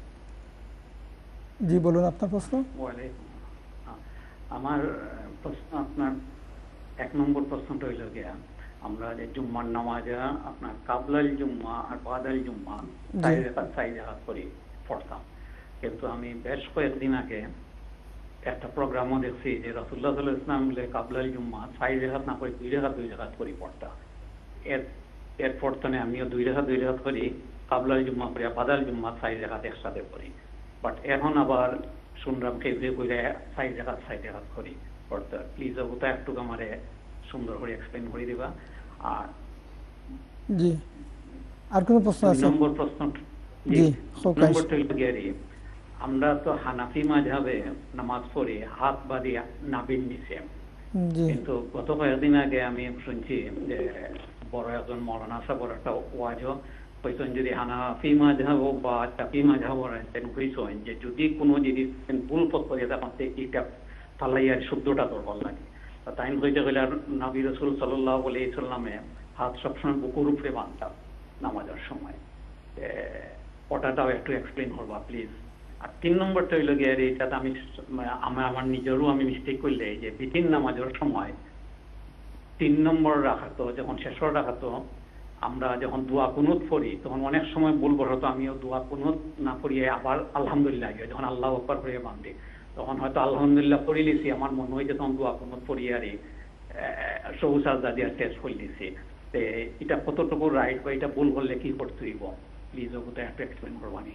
জি বলুন আপনার প্রশ্ন। ওয়া আলাইকুম। আমার প্রশ্ন, আপনার এক নম্বর প্রশ্নটা হইল গিয়া, আমরা যে জুম্মার নামাজে আপনার কাবলাল জুম্মা আর বাদাল জুম্মা চার রাকাত চার রাকাত করে পড়তাম, কিন্তু আমি বেশ কয়েকদিন আগে একটা প্রোগ্রামও দেখছি যে রাসূলুল্লাহ সাল্লাল্লাহু আলাইহি ওয়াসাল্লাম বলে কাবলাল জুম্মা চার রাকাত না করে দুই রাকাত দুই রাকাত করে পড়তাম। এর এরপর তো আমিও দুই রাকাত দুই রাকাত করি, কাবলাল জুম্মা করি, বাদাল জুম্মা চার রাকাত একসাথে করি। বাট এখন আবার শুনলাম কেউ কেউ কইলে চার রাকাত চার রাকাত করি পড়তে। প্লিজ ওটা একটু আমারে সুন্দর করে এক্সপ্লেইন করে দিবা। আর জি, আর কোন প্রশ্ন আছে? নম্বর প্রশ্ন, জি নম্বরটা হইল গিয়ে, আমরা তো হানাফি মাযহাবে নামাজ পড়ি হাত বাঁধি নাভির নিচে, কিন্তু গত কয়েকদিন আগে আমি শুনছি যে বড় একজন মৌলানা সাহেব একটা ওয়াজও কইছেন, যদি হানাফি মাযহাব হোক বা শাফি মাযহাব রাখেন, কইছেন যে যদি কোনো জিনিস ভুল পথ করে তখন এটা ফালাইয়ার শুদ্ধটা দরকার লাগে। তাই হইতে গেলে নবী রাসূল সাল্লাল্লাহু আলাইহি ওয়াসাল্লামে হাত সবসময় বুকুর উপরে বাঁধতাম নামাজের সময়। ওটাটাও একটু এক্সপ্লেইন করবা প্লিজ। আর তিন নম্বরটা হইল গিয়ে, এটাতে আমি আমার নিজেরও আমি মিস্টেক করলে যে বিতির নামাজের সময় তিন নম্বর রাখাতো, যখন শেষর রাখাতো আমরা যখন দোয়া কুনুত পড়ি, তখন অনেক সময় ভুল বসতো আমিও দোয়া কুনুত না পড়িয়ে আবার আলহামদুলিল্লাহ, যখন আল্লাহ আকবার পড়িয়ে বান্ধি, তখন হয়তো আলহামদুলিল্লাহ পড়ি লিছি, আমার মনে হয় যে তখন দোয়া কুনুত পড়িয়ে আর সবু সাজদা দিয়ে টেস্ট করে দিছি। এটা কতটুকু রাইট বা এটা ভুল করলে কি করতে হইব, প্লিজ ওটা একটু এক্সপ্লেইন করবানি।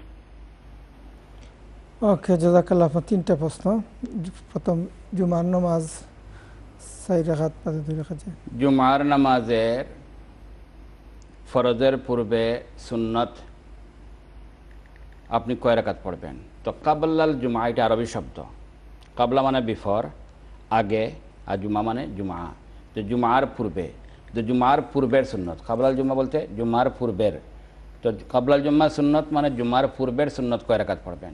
ওকে, জাযাকাল্লাহ। তিনটা প্রশ্ন। প্রথম, জুমার নামাজ চার রাকাত পাঁচে দুই রাকাত জুমার নামাজের ফরজের পূর্বে সুন্নত আপনি কয় রাকাত পড়বেন? তো কাবলাল জুমা এটা আরবি শব্দ। কাবলা মানে বিফর, আগে, আর জুমা মানে জুমা। তো জুমার পূর্বে, তো জুমার পূর্বের সুন্নত। কাবলাল জুমা বলতে জুমার পূর্বের। তো কাবলাল জুম্মা সুন্নত মানে জুমার পূর্বের সুন্নত কয় রাকাত পড়বেন।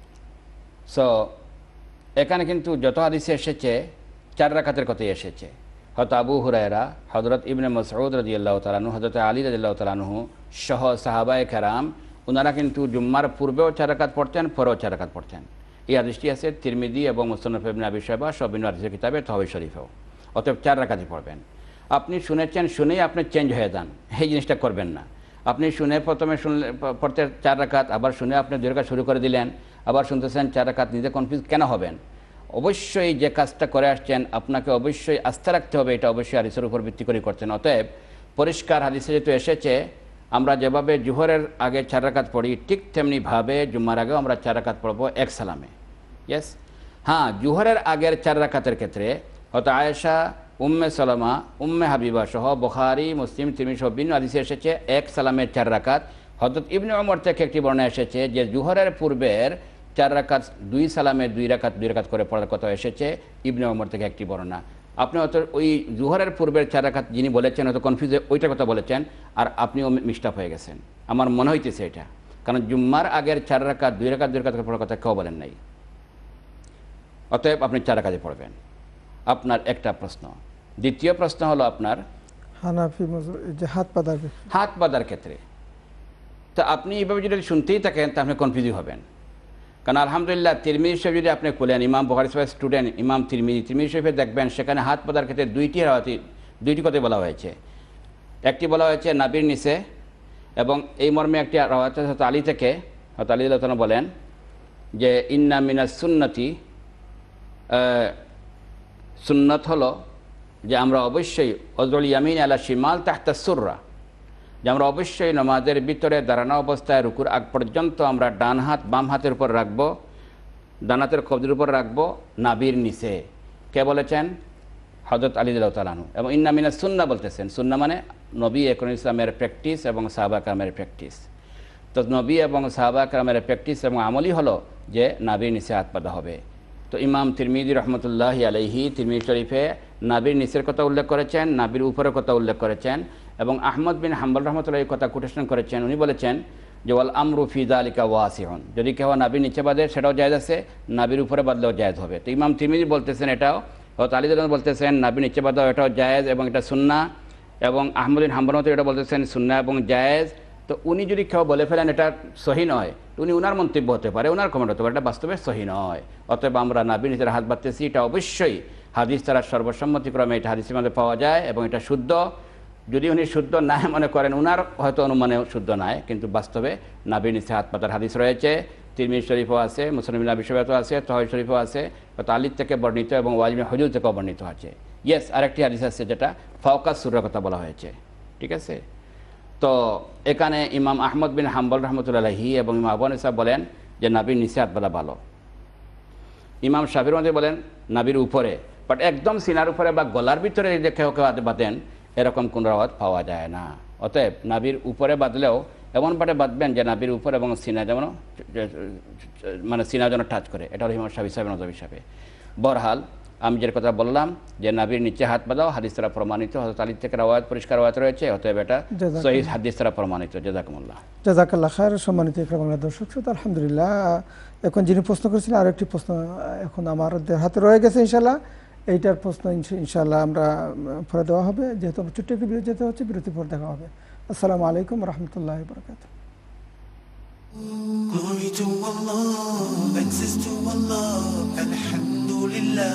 সো এখানে কিন্তু যত হাদিসে এসেছে চার রাকাতের কথাই এসেছে। হয়তো আবু হুরায়রা, হযরত ইবনে মাসউদ রাদিয়াল্লাহু তাআলা আনহু, হযরত আলী রাদিয়াল্লাহু তাআলা আনহু সহ সাহাবায়ে কেরাম ওনারা কিন্তু জুম্মার পূর্বেও চার রাকাত পড়তেন, পরেও চার রাকাত পড়তেন। এই হাদিসটি আছে তিরমিজি এবং মুসনাদ ইবনে আবি শায়বা সব ইবনে হাদিসের কিতাবে তহবি শরীফেও। অতএব চার রাকাতই পড়বেন। আপনি শুনেছেন, শুনেই আপনি চেঞ্জ হয়ে যান, এই জিনিসটা করবেন না। আপনি শুনে প্রথমে শুনলে পড়তে চার রাকাত, আবার শুনে আপনি দুই রাকাত শুরু করে দিলেন, আবার শুনতেছেন চার রাকাত, নিজে কনফিউজ কেন হবেন? অবশ্যই যে কাজটা করে আসছেন আপনাকে অবশ্যই আস্থা রাখতে হবে, এটা অবশ্যই হাদিসের উপর ভিত্তি করে করছেন। অতএব পরিষ্কার হাদিসে যেহেতু এসেছে আমরা যেভাবে জুহরের আগে চার রাকাত পড়ি ঠিক তেমনিভাবে জুম্মার আগেও আমরা চার রাকাত পড়বো এক সালামে। ইয়েস, হ্যাঁ, জুহরের আগের চার রাকাতের ক্ষেত্রে হয়তো আয়েশা, উম্মে সালামা, উম্মে হাবিবা সহ বুখারী, মুসলিম, তিরমিজি সহ বিভিন্ন হাদিসে এসেছে এক সালামের চার রাকাত। হযরত ইবনে ওমর থেকে একটি বর্ণনা এসেছে যে জুহরের পূর্বের চার রাকাত দুই সালামে দুই রাকাত দুই রাকাত করে পড়ার কথা এসেছে ইবনে ওমর থেকে একটি বর্ণনা। আপনি হয়তো ওই জুহরের পূর্বের চার রাকাত যিনি বলেছেন হয়তো কনফিউজ ওইটার কথা বলেছেন, আর আপনিও মিস্টাপ হয়ে গেছেন, আমার মনে হইতেছে এটা। কারণ জুম্মার আগের চার রাকাত দুই রাকাত দুই রাকাত করে পড়ার কথা কেউ বলেন নাই। অতএব আপনি চার রাকাতই পড়বেন। আপনার একটা প্রশ্ন। দ্বিতীয় প্রশ্ন হলো আপনার হানাফি যে হাত পাতার হাত বাঁধার ক্ষেত্রে। তো আপনি এইভাবে যদি শুনতেই থাকেন তা আপনি কনফিউজ হবেন। কারণ আলহামদুলিল্লাহ তিরমিজি শরীফ যদি আপনি খুলেন, ইমাম বুখারী সাহেবের স্টুডেন্ট ইমাম তিরমিজি, তিরমিজি শরীফে দেখবেন সেখানে হাত বাঁধার ক্ষেত্রে দুইটি রাওয়াতি দুইটি কথাই বলা হয়েছে। একটি বলা হয়েছে নাবির নিচে, এবং এই মর্মে একটি রাওয়াত হযরত আলী থেকে, হযরত আলী রাদিয়াল্লাহু তাআলা বলেন যে ইন্না মিনাস সুন্নতি, সুন্নত হলো যে আমরা অবশ্যই অজল ইয়ামিন আলা শিমাল তাহতা সুররা, যে আমরা অবশ্যই নামাজের ভিতরে দাঁড়ানো অবস্থায় রুকুর আগ পর্যন্ত আমরা ডান হাত বাম হাতের উপর রাখবো, ডান হাতের কবজির উপর রাখবো নাবির নিচে। কে বলেছেন? হযরত আলী রাদিয়াল্লাহু তাআলা আনহু। এবং ইন্না মিনাস সুন্নাহ বলতেছেন, সুন্নাহ মানে নবী একরাম ইসলামের প্র্যাকটিস এবং সাহাবা কেরামের প্র্যাকটিস। তো নবী এবং সাহাবা কেরামের প্র্যাকটিস এবং আমলই হলো যে নাবির নিচে হাত বাঁধা হবে। তো ইমাম তিরমিজি রহমতুল্লাহি আলাইহি তিরমিজি শরীফে নাবির নিচের কথা উল্লেখ করেছেন, নাবির উপরের কথা উল্লেখ করেছেন, এবং আহমদ বিন হাম্বল রহমতুল্লাহ এই কথা কোটেশন করেছেন। উনি বলেছেন যে ওয়াল আমরু ফি যালিকা ওয়াসিউন, যদি কেউ নাবির নিচে বাঁধে সেটাও জায়েজ আছে, নাবির উপরে বাঁধলেও জায়েজ হবে। তো ইমাম তিরমিজি বলতেছেন এটাও, হযরত আলী রাদিয়াল্লাহু বলতেছেন নাবির নিচে বাঁধাও এটাও জায়েজ এবং এটা সুন্নাহ, এবং আহমদ বিন হাম্বল রহমতুল্লাহ এটা বলতেছেন সুন্নাহ এবং জায়েজ। তো উনি যদি কেউ বলে ফেলেন এটা সহি নয়, উনি উনার মন্তব্য হতে পারে, উনার কমেন্ট হতে পারে, এটা বাস্তবে সহি নয়। অতএব আমরা নাবির নিচের হাত বাঁধতেছি, এটা অবশ্যই হাদিস দ্বারা সর্বসম্মতিক্রমে এটা হাদিসের মধ্যে পাওয়া যায় এবং এটা শুদ্ধ। যদি উনি শুদ্ধ না মনে করেন, উনার হয়তো অনুমানে শুদ্ধ নয়, কিন্তু বাস্তবে নাবির নিচে হাত পাতার হাদিস রয়েছে, তিরমিজি শরীফও আছে, মুসলিম ইবনে আবি শায়বাও আছে, তহবি শরীফও আছে, আলী থেকে বর্ণিত এবং ওয়াইল ইবনে হুজুর থেকেও বর্ণিত আছে। ইয়েস, আরেকটি হাদিস আছে যেটা ফাওকা সূরার কথা বলা হয়েছে। ঠিক আছে, তো এখানে ইমাম আহমদ বিন হাম্বল রহমতুল্লাহি আলাইহি এবং ইমাম আবু হানিফা বলেন যে নাবির নিচে হাত বাঁধা ভালো। ইমাম শাফিঈ মতে বলেন নাবির উপরে, বাট একদম সিনার উপরে বা গলার ভিতরে যে কেউ কেউ হাতে বাঁধেন এরকম কোন রাওয়াত পাওয়া যায় না। অতএব নাবির উপরে বাঁধলেও এমনভাবে বাঁধবেন যে নাবির উপর এবং সিনা যেমন মানে সিনা যেন টাচ করে, এটা হলো ইমাম শাফিঈ সাহেবের নজর হিসাবে। বরহাল আমি যে কথা বললাম যে নাবির নিচে হাত বাঁধাও হাদিস দ্বারা প্রমাণিত, হযরত আলী থেকে রাওয়াত পরিষ্কার রাওয়াত রয়েছে, অতএব এটা সহিহ হাদিস দ্বারা প্রমাণিত। জাযাকুমুল্লাহ। জাযাকাল্লাহ খায়র। সম্মানিত ইকরা বাংলা দর্শক শ্রোতা, আলহামদুলিল্লাহ এখন যিনি প্রশ্ন করেছিলেন আরো একটি প্রশ্ন এখন আমাদের হাতে রয়ে গেছে, ইনশাআল্লাহ এইটার প্রশ্ন ইনশাআল্লাহ আমরা পরে দেওয়া হবে, যেহেতু আমরা ছোট্ট একটু বিরতি যেতে হচ্ছে, বিরতি পর দেখা হবে। আসসালামু আলাইকুম ওয়া রাহমাতুল্লাহি ওয়া বারাকাতুহু। Glory to Allah, thanks to Allah, Alhamdulillah.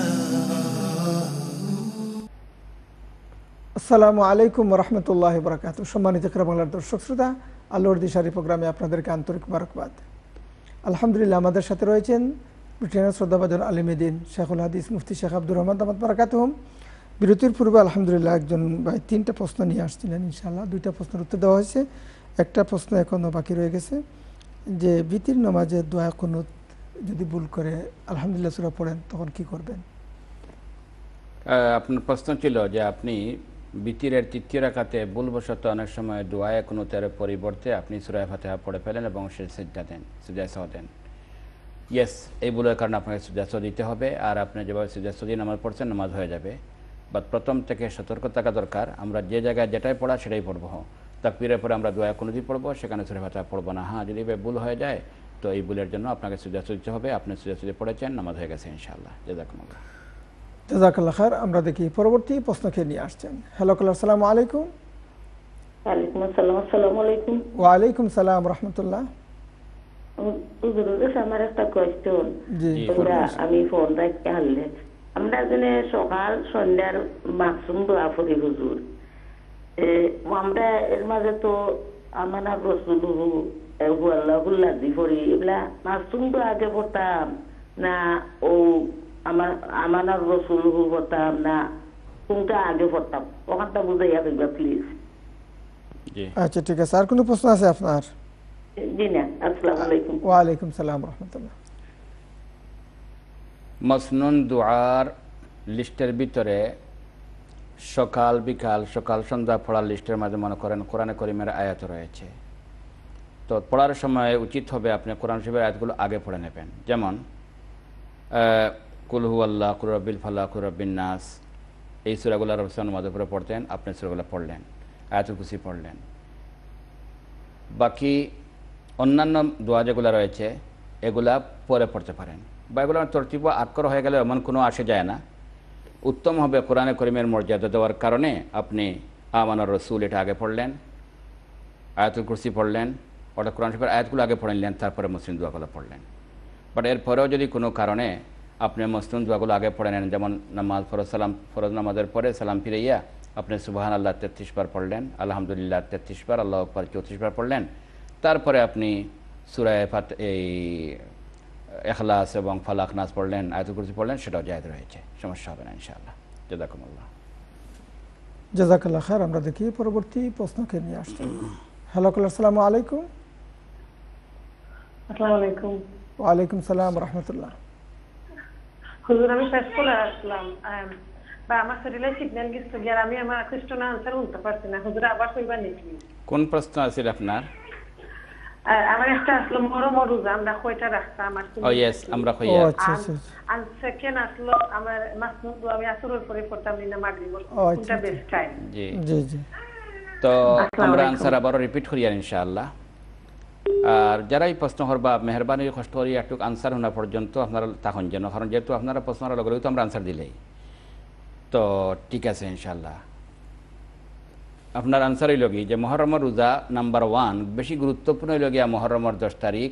আসসালামু আলাইকুম ওয়া রাহমাতুল্লাহি ওয়া বারাকাতুহু। সম্মানিত ইকরা বাংলার দর্শক শ্রোতা, আলোর দিশারি প্রোগ্রামে আপনাদেরকে আন্তরিক মোবারকবাদ। আলহামদুলিল্লাহ আমাদের সাথে রয়েছেন ব্রিটেনের শ্রদ্ধাভাজন আলিমেদিন শেখুল হাদিস মুফতি শেখ আব্দুর রহমান দামাত বারাকাতুহুম। বিরতির পূর্বে আলহামদুলিল্লাহ একজন ভাই তিনটা প্রশ্ন নিয়ে আসছিলেন, ইনশাআল্লাহ দুইটা প্রশ্নের উত্তর দেওয়া হয়েছে, একটা প্রশ্ন এখনও বাকি রয়ে গেছে যে বিতির নামাজে দোয়া কুনুত যদি ভুল করে আলহামদুলিল্লাহ সূরা পড়েন তখন কি করবেন? আপনার প্রশ্ন ছিল যে আপনি বিতিরের তৃতীয় রাকাতে ভুলবশত অনেক সময় দোয়ায়ে কুনুতের পরিবর্তে আপনি সূরা ফাতিহা পড়ে ফেলেন এবং সে সিজদা দেন, সিজদা সাহ দেন। ইয়েস, এই ভুলের কারণে আপনাকে সিজদা সাহ দিতে হবে, আর আপনি যেভাবে সিজদা সাহ দিয়ে নামাজ পড়ছেন নামাজ হয়ে যাবে। বাট প্রথম থেকে সতর্ক থাকা দরকার, আমরা যে জায়গায় যেটাই পড়া সেটাই পড়বো। হ্যাঁ, তাকবীরের পরে আমরা দোয়া কুনুতি পড়বো, সেখানে সূরা ফাতিহা পড়বো না। হ্যাঁ, যদি ভুল হয়ে যায় তো এই ভুলের জন্য আপনাকে সিজদা সাহ দিতে হবে। আপনি সিজদা সাহ পড়েছেন, নামাজ হয়ে গেছে ইনশাআল্লাহ। জাযাকুমুল্লাহ। জাযাকাল্লাহ খায়ের। আমরা দেখি পরবর্তী প্রশ্নকে নিয়ে আসছেন। হ্যালো কলার, আসসালামু আলাইকুম। ওয়ালাইকুম আসসালাম। আসসালামু আলাইকুম। ওয়ালাইকুম সালাম রাহমাতুল্লাহ। হুজুর, আমার একটা কোয়েশ্চন। জি, তোমরা আমি ফোন রাখতে হারলে আমরা জেনে সকাল সন্ধ্যার মাসুম দোয়া করি হুজুর। আমরা এর মাঝে তো আমানা রসুলুহু হু আল্লাহুল্লাহ দি পড়ি, এগুলা মাসুম দোয়া আগে পড়তাম না ও আমার আমানা রসুলুহু পড়তাম না কোনটা আগে পড়তাম? ওখানটা বুঝাইয়া দিবা প্লিজ। আচ্ছা ঠিক আছে, আর কোনো প্রশ্ন আছে আপনার? জি না, আসসালামু আলাইকুম। ওয়ালাইকুম সালাম রাহমাতুল্লাহ। মসনুন দুআর লিস্টের ভিতরে সকাল বিকাল সকাল সন্ধ্যা পড়ার লিস্টের মাঝে মনে করেন কোরআনে করিমের আয়াত রয়েছে। তো পড়ার সময় উচিত হবে আপনি কোরআন শরীফের আয়াতগুলো আগে পড়ে নেবেন। যেমন কুল হু আল্লাহ, কুল রব্বিল ফালাক, কুল রব্বিন নাস, এই সূরাগুলো রসুল নামাজের উপরে পড়তেন, আপনি সূরাগুলো পড়লেন, আয়াতুল কুরসি পড়লেন। বাকি অন্যান্য দোয়া যেগুলো রয়েছে এগুলা পরে পড়তে পারেন, বা এগুলোর তরতিব আক্কর হয়ে গেলে এমন কোনো আসে যায় না। উত্তম হবে কোরআনে করিমের মর্যাদা দেওয়ার কারণে আপনি আমানার রসুল এটা আগে পড়লেন, আয়াতুল কুরসি পড়লেন, ওটা কোরআন শরীফের আয়াতগুলো আগে পড়ে নিলেন, তারপরে মুসলিম দোয়াগুলো পড়লেন। বাট এরপরেও যদি কোনো কারণে আপনি মুসলিম দোয়াগুলো আগে পড়ে নেন, যেমন নামাজ ফরজ সালাম ফরজ নামাজের পরে সালাম ফিরাইয়া আপনি সুবহান আল্লাহ তেত্রিশ বার পড়লেন, আলহামদুলিল্লাহ তেত্রিশ বার, আল্লাহু আকবার চৌত্রিশ বার পড়লেন, তারপরে আপনি সূরা ফাত এই ইখলাস এবং ফালাক নাস পড়লেন, আয়াতুল কুরসি পড়লেন, সেটাও জায়েজ রয়েছে, সমস্যা হবে না ইনশাআল্লাহ। জাযাকুমুল্লাহ। জাযাকাল্লাহ খায়ের। আমরা দেখি পরবর্তী প্রশ্নকে নিয়ে আসছেন। হ্যালো কলার, আসসালামু আলাইকুম। আসসালামু আলাইকুম। ওয়ালাইকুম সালাম রাহমাতুল্লাহ। হুজুর, আমি শেষ করে আসলাম, বা আমার শরীরে সিগন্যাল গেছে গিয়ে আমি আমার কোশ্চেন আনসার বলতে পারছি না। হুজুর আবার কইবা নাকি? কোন প্রশ্ন আছে আপনার? আমার একটা আসলো মরম রোজা আমরা কয়টা রাখতাম? আর ও ইয়েস, আমরা কইয়া। ও আচ্ছা আচ্ছা। আর সেকেন্ড আসলো আমার মাসনুদ দোয়া আমি আসরের পরে পড়তাম না মাগরিব, ও আচ্ছা কোনটা বেস্ট টাইম? জি জি জি। তো আমরা আনসার আবারও রিপিট করি ইনশাআল্লাহ। আর যারা এই প্রশ্ন করবা মেহরবানি কষ্ট করি একটু আনসার শোনা পর্যন্ত আপনারা তখন যেন, কারণ যেহেতু আপনারা প্রশ্নের লগে তো আমরা আনসার দিলেই তো ঠিক আছে ইনশাআল্লাহ। আপনার আনসার হইল কি যে মহরমের রোজা নাম্বার ওয়ান বেশি গুরুত্বপূর্ণ হইল গিয়া মহরমের দশ তারিখ,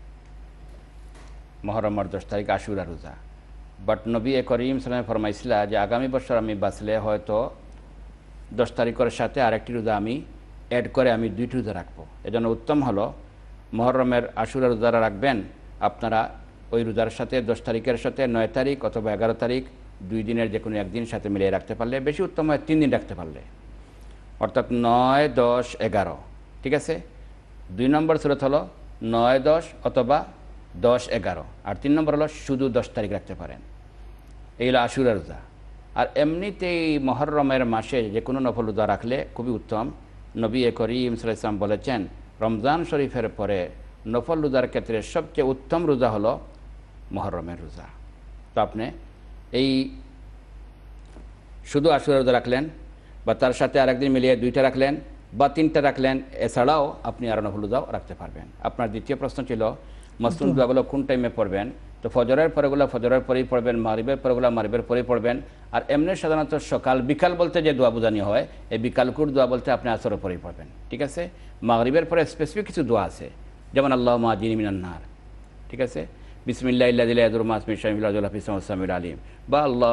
মহরমের দশ তারিখ আশুরা রোজা। বাট নবী করিম সাল্লাল্লাহু ফরমাইছিলা যে আগামী বছর আমি বাঁচলে হয়তো দশ তারিখের সাথে আরেকটি রোজা আমি অ্যাড করে আমি দুইটি রোজা রাখবো। এজন্য উত্তম হলো মহরমের আশুরা রোজারা রাখবেন আপনারা ওই রোজার সাথে দশ তারিখের সাথে নয় তারিখ অথবা এগারো তারিখ দুই দিনের যে কোনো একদিন সাথে মিলিয়ে রাখতে পারলে বেশি উত্তম হয়, তিন দিন রাখতে পারলে, অর্থাৎ নয় দশ এগারো। ঠিক আছে, দুই নম্বর সুরত হলো নয় দশ অথবা দশ এগারো, আর তিন নম্বর হলো শুধু দশ তারিখ রাখতে পারেন। এই হলো আশুরা রোজা। আর এমনিতেই মহরমের মাসে যে কোনো নফল রোজা রাখলে খুবই উত্তম। নবী করিম সাল্লাল্লাহু আলাইহি ওয়াসাল্লাম বলেছেন রমজান শরীফের পরে নফল রোজার ক্ষেত্রে সবচেয়ে উত্তম রোজা হলো মহরমের রোজা। তো আপনি এই শুধু আশুরা রোজা রাখলেন বা তার সাথে আরেকদিন মিলিয়ে দুইটা রাখলেন বা তিনটা রাখলেন, এছাড়াও আপনি আরও নফল রোজাও রাখতে পারবেন। আপনার দ্বিতীয় প্রশ্ন ছিল মাসনুন দোয়াগুলো কোন টাইমে পড়বেন? তো ফজরের পরেগুলো ফজরের পরেই পড়বেন, মাগরিবের পরেগুলো মাগরিবের পরেই পড়বেন। আর এমনি সাধারণত সকাল বিকাল বলতে যে দোয়া বোঝানি হয় এই বিকালকুর দোয়া বলতে আপনি আসরের পরেই পড়বেন। ঠিক আছে, মাগরিবের পরে স্পেসিফিক কিছু দোয়া আছে, যেমন আল্লাহুম্মা আজিনি মিনান নার, ঠিক আছে, বিসমিল্লাহি আল্লাযী লা ইয়াদুররু মা'a ইসমিহি শাইউন ফিল আরদি ওয়া লা ফিস সামা'i ওয়াস-সামিউল আলিম, বা আল্লাহ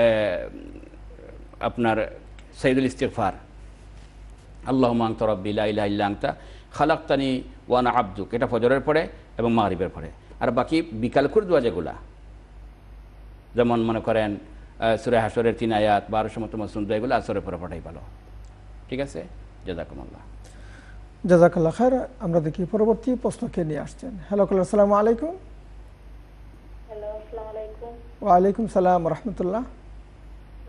আপনার সাইয়্যিদুল ইস্তিগফার আল্লাহুম্মা আনতা রাব্বি লা ইলাহা ইল্লা আনতা খালাকতানি ওয়া আনা আবদুক, এটা ফজরের পরে এবং মাগরিবের পরে। আর বাকি বিকালকুর দোয়া যেগুলা, যেমন মনে করেন সূরা হাশরের তিন আয়াত বা আরো সমস্ত মাসনুন দোয়া, এগুলো আসরের পরে পড়াই ভালো। ঠিক আছে, জাযাকুমুল্লাহ। জাযাকাল্লাহ খায়ের। আমরা দেখি পরবর্তী প্রশ্নকে নিয়ে আসছেন। হ্যালো কলার, আসসালামু আলাইকুম। হ্যালো, আসসালামু আলাইকুম। ওয়ালাইকুম সালাম রাহমাতুল্লাহ।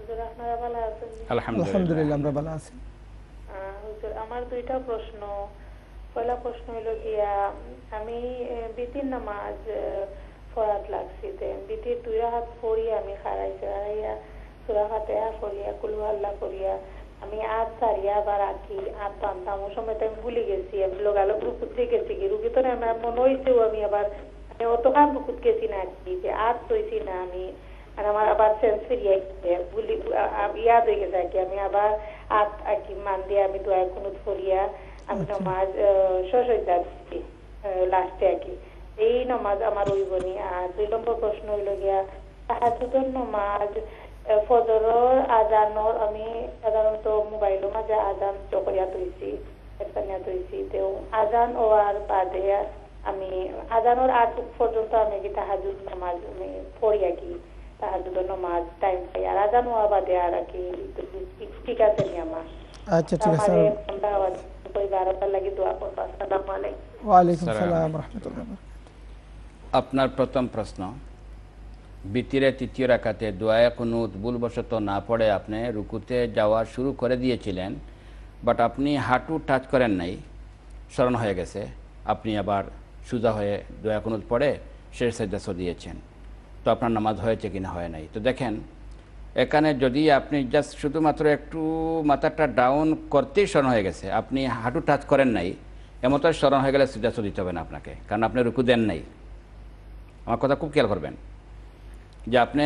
হুজুর আপনারা ভালো আছেন? আলহামদুলিল্লাহ আমরা ভালো আছি। হুজুর আমার দুইটা প্রশ্ন। পয়লা প্রশ্ন হলো গিয়া আমি বিতির নামাজ ফরাত লাগছি তে বিতির দুই রাকাত পড়ি আমি খারাইছি খারাইয়া সূরা ফাতিহা পড়িয়া কুল আল্লাহ পড়িয়া আমি আজ সারিয়া আবার আকি আজ বান্ধাম সময় আমি ভুলে গেছি আমি লোকালো রুকুতে গেছি কি রুকি তো আমার মনে হইছে আমি আবার আমি অতখান রুকুত গেছি না কি যে আজ তৈছি না আমি আর আমার আবার সেন্স ফিরিয়ে ভুলি ইয়াদ হয়ে গেছে কি আমি আবার আজ আকি মান দিয়ে আমি দোয়া কুনুত পড়িয়া আমি নামাজ শেষ হয়ে যাচ্ছি লাস্টে আকি এই নামাজ আমার হইবনি। আর দুই নম্বর প্রশ্ন হইল গিয়া তাহাজ্জুদের নামাজ ফজরের আজানর আমি সাধারণত মোবাইলের মাঝে আজান চকরিয়া তৈছি এখানিয়া তৈছি তো আজান হওয়ার বাদে আমি আজানোর আগ পর্যন্ত আমি কি তাহাজ্জুদ নামাজ আমি পড়ি আর কি তাহাজ্জুদের নামাজ টাইম পাই আর আজান হওয়া বাদে আর কি ঠিক আছে নি আমার। আচ্ছা ঠিক আছে আমরা কই বারবার লাগি দোয়া করব। আসসালামু আলাইকুম। ওয়া আলাইকুম সালাম রাহমাতুল্লাহ। আপনার প্রথম প্রশ্ন, বিতিরে তৃতীয় রাকাতে দোয়া কুনুত ভুলবশত না পড়ে আপনি রুকুতে যাওয়া শুরু করে দিয়েছিলেন, বাট আপনি হাঁটু টাচ করেন নাই, স্মরণ হয়ে গেছে, আপনি আবার সোজা হয়ে দোয়া কুনুত পড়ে শেষ সেজদা দিয়েছেন, তো আপনার নামাজ হয়েছে কিনা হয় নাই। তো দেখেন এখানে যদি আপনি জাস্ট শুধুমাত্র একটু মাথাটা ডাউন করতেই স্মরণ হয়ে গেছে, আপনি হাঁটু টাচ করেন নাই, এমতো স্মরণ হয়ে গেলে সেজদা দিতে হবে না আপনাকে, কারণ আপনি রুকু দেন নাই। আমার কথা খুব খেয়াল করবেন যে আপনি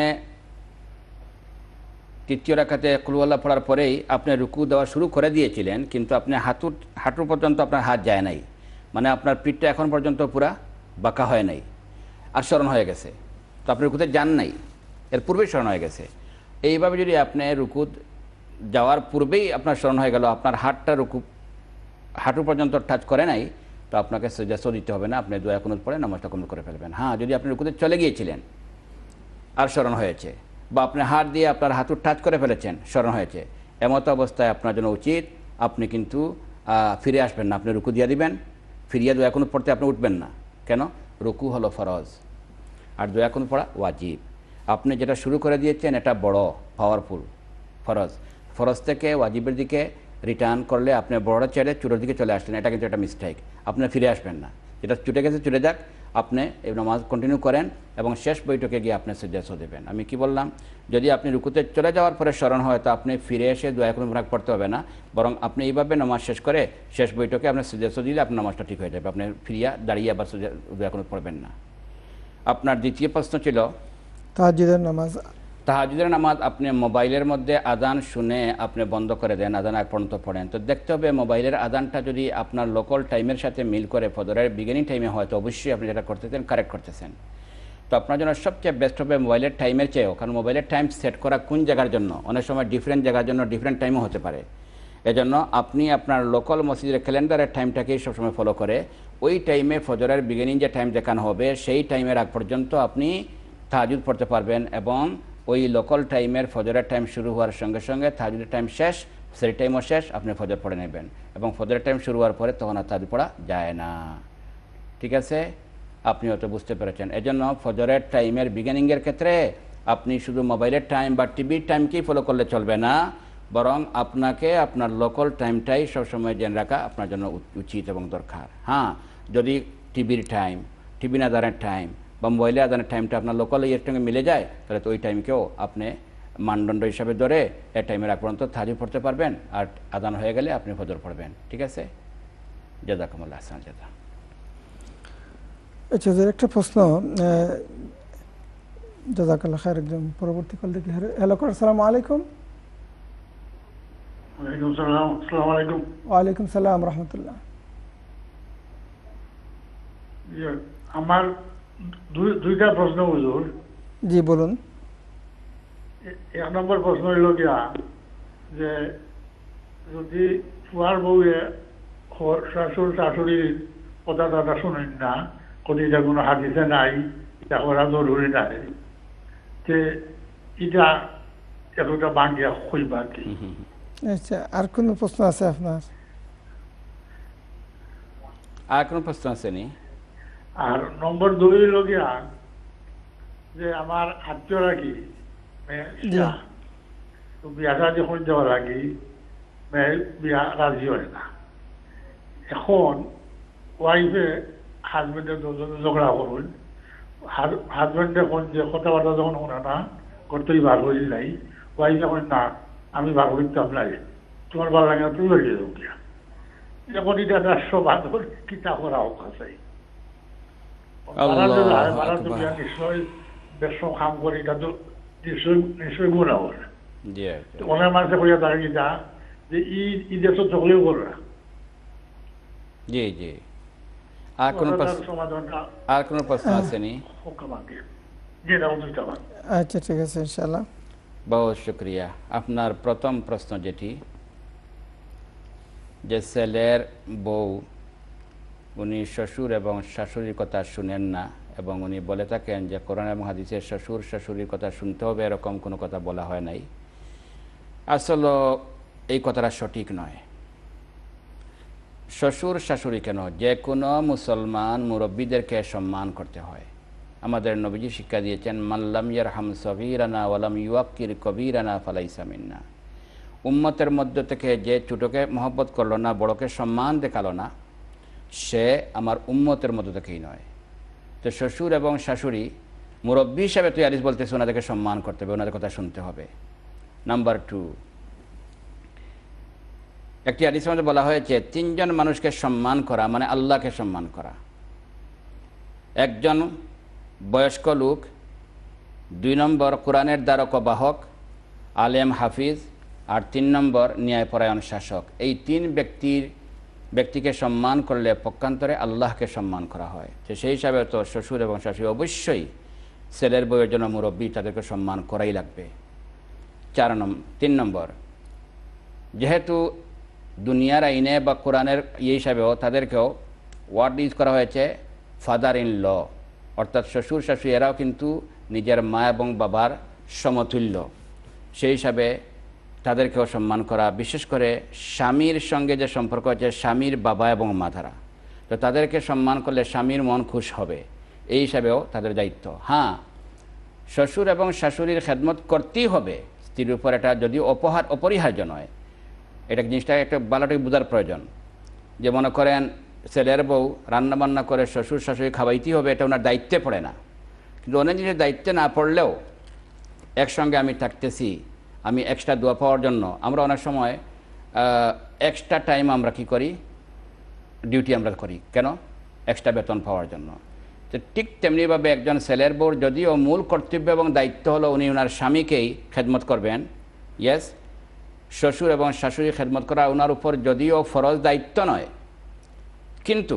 তৃতীয় রাকাতে কুল আল্লাহ পড়ার পরেই আপনি রুকু দেওয়া শুরু করে দিয়েছিলেন, কিন্তু আপনি হাঁটু হাঁটু পর্যন্ত আপনার হাত যায় নাই, মানে আপনার পিঠটা এখন পর্যন্ত পুরা বাঁকা হয় নাই, আর স্মরণ হয়ে গেছে, তো আপনি রুকুতে যান নাই, এর পূর্বেই স্মরণ হয়ে গেছে। এইভাবে যদি আপনি রুকু যাওয়ার পূর্বেই আপনার স্মরণ হয়ে গেল, আপনার হাতটা রুকু হাঁটু পর্যন্ত টাচ করে নাই, তো আপনাকে সেজদা দিতে হবে না, আপনি দোয়া কুনুত পড়ে নামাজটা কমপ্লিট করে ফেলবেন। হ্যাঁ, যদি আপনি রুকুতে চলে গিয়েছিলেন আর স্মরণ হয়েছে, বা আপনি হাত দিয়ে আপনার হাঁটু টাচ করে ফেলেছেন, স্মরণ হয়েছে, এমতো অবস্থায় আপনার জন্য উচিত আপনি কিন্তু ফিরে আসবেন না, আপনি রুকু দিয়ে দিবেন, ফিরিয়ে দোয়া কুনুত পড়তে আপনি উঠবেন না। কেন? রুকু হলো ফরজ আর দোয়া কুনুত পড়া ওয়াজিব। আপনি যেটা শুরু করে দিয়েছেন এটা বড় পাওয়ারফুল ফরজ, ফরজ থেকে ওয়াজিবের দিকে রিটার্ন করলে আপনি বড়টা ছেড়ে চুটোর দিকে চলে আসলেন, এটা কিন্তু একটা মিস্টেক, আপনি ফিরে আসবেন না, যেটা ছুটে গেছে ছুটে যাক, আপনি এই নামাজ কন্টিনিউ করেন এবং শেষ বৈঠকে গিয়ে আপনি সেজদা দেবেন। আমি কি বললাম, যদি আপনি রুকুতে চলে যাওয়ার পরে স্মরণ হয় তো আপনি ফিরে এসে দোয়া কুনুত পড়তে হবে না, বরং আপনি এইভাবে নামাজ শেষ করে শেষ বৈঠকে আপনার সেজদা দিলে আপনার নামাজটা ঠিক হয়ে যাবে, আপনি ফিরিয়া দাঁড়িয়ে আবার দোয়া কুনুত পড়বেন না। আপনার দ্বিতীয় প্রশ্ন ছিল তাহাজ্জুদের নামাজ। তাহাজ্জুদের নামাজ আপনি মোবাইলের মধ্যে আজান শুনে আপনি বন্ধ করে দেন, আজান আগ পর্যন্ত পড়েন, তো দেখতে হবে মোবাইলের আজানটা যদি আপনার লোকাল টাইমের সাথে মিল করে ফজরের বিগিনিং টাইমে হয় তো অবশ্যই আপনি যেটা করতেছেন কারেক্ট করতেছেন। তো আপনার জন্য সবচেয়ে বেস্ট হবে মোবাইলের টাইমের চেয়েও, কারণ মোবাইলের টাইম সেট করা কোন জায়গার জন্য, অনেক সময় ডিফারেন্ট জায়গার জন্য ডিফারেন্ট টাইমও হতে পারে, এজন্য আপনি আপনার লোকাল মসজিদের ক্যালেন্ডারের টাইমটাকেই সবসময় ফলো করে ওই টাইমে ফজরের বিগিনিং যে টাইম দেখানো হবে সেই টাইমের আগ পর্যন্ত আপনি তাহাজ্জুদ পড়তে পারবেন, এবং ওই লোকাল টাইমের ফজরের টাইম শুরু হওয়ার সঙ্গে সঙ্গে তাহাজ্জুদের টাইম শেষ, সেই টাইমও শেষ, আপনি ফজর পড়ে নেবেন, এবং ফজরের টাইম শুরু হওয়ার পরে তখন আর তাহাজ্জুদ পড়া যায় না। ঠিক আছে, আপনি হয়তো বুঝতে পেরেছেন। এজন্য ফজরের টাইমের বিগিনিংয়ের ক্ষেত্রে আপনি শুধু মোবাইলের টাইম বা টিভির টাইমকেই ফলো করলে চলবে না, বরং আপনাকে আপনার লোকাল টাইমটাই সবসময় জেনে রাখা আপনার জন্য উচিত এবং দরকার। হ্যাঁ, যদি টিভির টাইম, টিভি আজানের টাইম বা মোবাইলে আজানের টাইমটা আপনার লোকাল ইয়ের সঙ্গে মিলে যায়, তাহলে তো ওই টাইমকেও আপনি মানদণ্ড হিসাবে ধরে এই টাইমের আগ পর্যন্ত তাহাজ্জুদ পড়তে পারবেন, আর আজান হয়ে গেলে আপনি ফজর পড়বেন। ঠিক আছে, জাযাকুমুল্লাহ আহসান জাযা। আচ্ছা, একটা প্রশ্ন, জাযাকাল্লাহ খাইর। একদম পরবর্তী কল দেখি। হ্যালো, আসসালামু আলাইকুম। ওয়ালাইকুম সালাম। আসসালামু আলাইকুম। ওয়ালাইকুম সালাম রাহমাতুল্লাহ। আমার দুইটা প্রশ্ন হুজুর। জি বলুন। এক নম্বর প্রশ্ন হইল গিয়া যে যদি ফুয়ার বউয়ে শাশুর শাশুড়ির কথা দাদা শুনেন না, কদিটা কোনো হাদিসে নাই, এটা করা জরুরি নাই, যে এটা এতটা বাঙ্গিয়া হইবা কি? আচ্ছা, আর কোন প্রশ্ন আছে আপনার? আর কোন প্রশ্ন আছে নি? আর নম্বর দুই হইল গিয়া যে আমার আত্মীয়রা কি তো বিয়াটা যখন যাওয়ার আগে মেয়ে বিয়া রাজি হয় না। এখন ওয়াইফে হাজবেন্ডের ঝগড়া করুন, হাজবেন্ড এখন যে কথাবার্তা যখন শোনা না করতেই বার হয়ে নাই, ওয়াইফ এখন না আমি বার হইতাম নাই, তোমার ভালো লাগে না তুমি বেরিয়ে যাও গিয়া। এখন এটা দেড়শো বাদর কিতা করা হোক আছে নিশ্চয় দেড়শো কাম করে এটা তো নিশ্চয় নিশ্চয় গুণা হবে। অনেক মানুষে করিয়া তারা কিতা যে ঈদ ঈদে তো চকলেও করে না। জি জি আর কোন আর কোন প্রশ্ন আসেনি? আচ্ছা ঠিক আছে ইনশাআল্লাহ। বহুত শুকরিয়া। আপনার প্রথম প্রশ্ন যেটি যে ছেলের বউ উনি শ্বশুর এবং শাশুড়ির কথা শুনেন না এবং উনি বলে থাকেন যে কোরআন এবং হাদিসের শ্বশুর শাশুড়ির কথা শুনতে হবে এরকম কোনো কথা বলা হয় নাই। আসলে এই কথাটা সঠিক নয়। শ্বশুর শাশুড়ি কেন, যে কোনো মুসলমান মুরব্বীদেরকে সম্মান করতে হয়। আমাদের নবীজি শিক্ষা দিয়েছেন মাল্লাম ইয়ারহাম সগীরানা ওয়ালাম ইউয়াক্কির কবীরানা ফালাইসা মিন্না। উম্মতের মধ্য থেকে যে ছোটকে মহব্বত করলো না, বড়কে সম্মান দেখালো না, সে আমার উম্মতের মধ্য থেকেই নয়। তো শ্বশুর এবং শাশুড়ি মুরব্বী হিসাবে তুই আরিস বলতেছে ওনাদেরকে সম্মান করতে হবে, ওনাদের কথা শুনতে হবে। নাম্বার টু, একটি হাদিসের মধ্যে বলা হয়েছে তিনজন মানুষকে সম্মান করা মানে আল্লাহকে সম্মান করা। একজন বয়স্ক লোক, দুই নম্বর কোরআনের দ্বারক বাহক আলেম হাফিজ, আর তিন নম্বর ন্যায়পরায়ণ শাসক। এই তিন ব্যক্তির ব্যক্তিকে সম্মান করলে পক্ষান্তরে আল্লাহকে সম্মান করা হয়। তো সেই হিসাবে তো শ্বশুর এবং শাশুড়ি অবশ্যই ছেলের বউয়ের জন্য মুরব্বী, তাদেরকে সম্মান করাই লাগবে। চার নম্বর তিন নম্বর যেহেতু দুনিয়ার আইনে বা কোরআনের ইয়ে হিসাবেও তাদেরকেও ওয়ার্ড ইউজ করা হয়েছে ফাদার ইন ল, অর্থাৎ শ্বশুর শাশুড়ি এরাও কিন্তু নিজের মা এবং বাবার সমতুল্য। সেই হিসাবে তাদেরকেও সম্মান করা, বিশেষ করে স্বামীর সঙ্গে যে সম্পর্ক আছে স্বামীর বাবা এবং মা দ্বারা, তো তাদেরকে সম্মান করলে স্বামীর মন খুশ হবে, এই হিসাবেও তাদের দায়িত্ব। হ্যাঁ, শ্বশুর এবং শাশুড়ির খেদমত করতেই হবে স্ত্রীর উপর, এটা যদিও অপহার অপরিহার্য নয়। এটা জিনিসটা একটা ভালোটাই বোঝার প্রয়োজন। যে মনে করেন ছেলের বউ রান্নাবান্না করে শ্বশুর শাশুড়ি খাওয়াইতেই হবে, এটা ওনার দায়িত্বে পড়ে না। কিন্তু অনেক জিনিসের দায়িত্বে না পড়লেও একসঙ্গে আমি থাকতেছি, আমি এক্সট্রা দোয়া পাওয়ার জন্য আমরা অনেক সময় এক্সট্রা টাইম আমরা কি করি, ডিউটি আমরা করি কেন, এক্সট্রা বেতন পাওয়ার জন্য। তো ঠিক তেমনিভাবে একজন ছেলের বউর যদিও মূল কর্তব্য এবং দায়িত্ব হলো উনি ওনার স্বামীকেই খেদমত করবেন, ইয়েস, শ্বশুর এবং শাশুড়ি খেদমত করা ওনার উপর যদিও ফরজ দায়িত্ব নয়, কিন্তু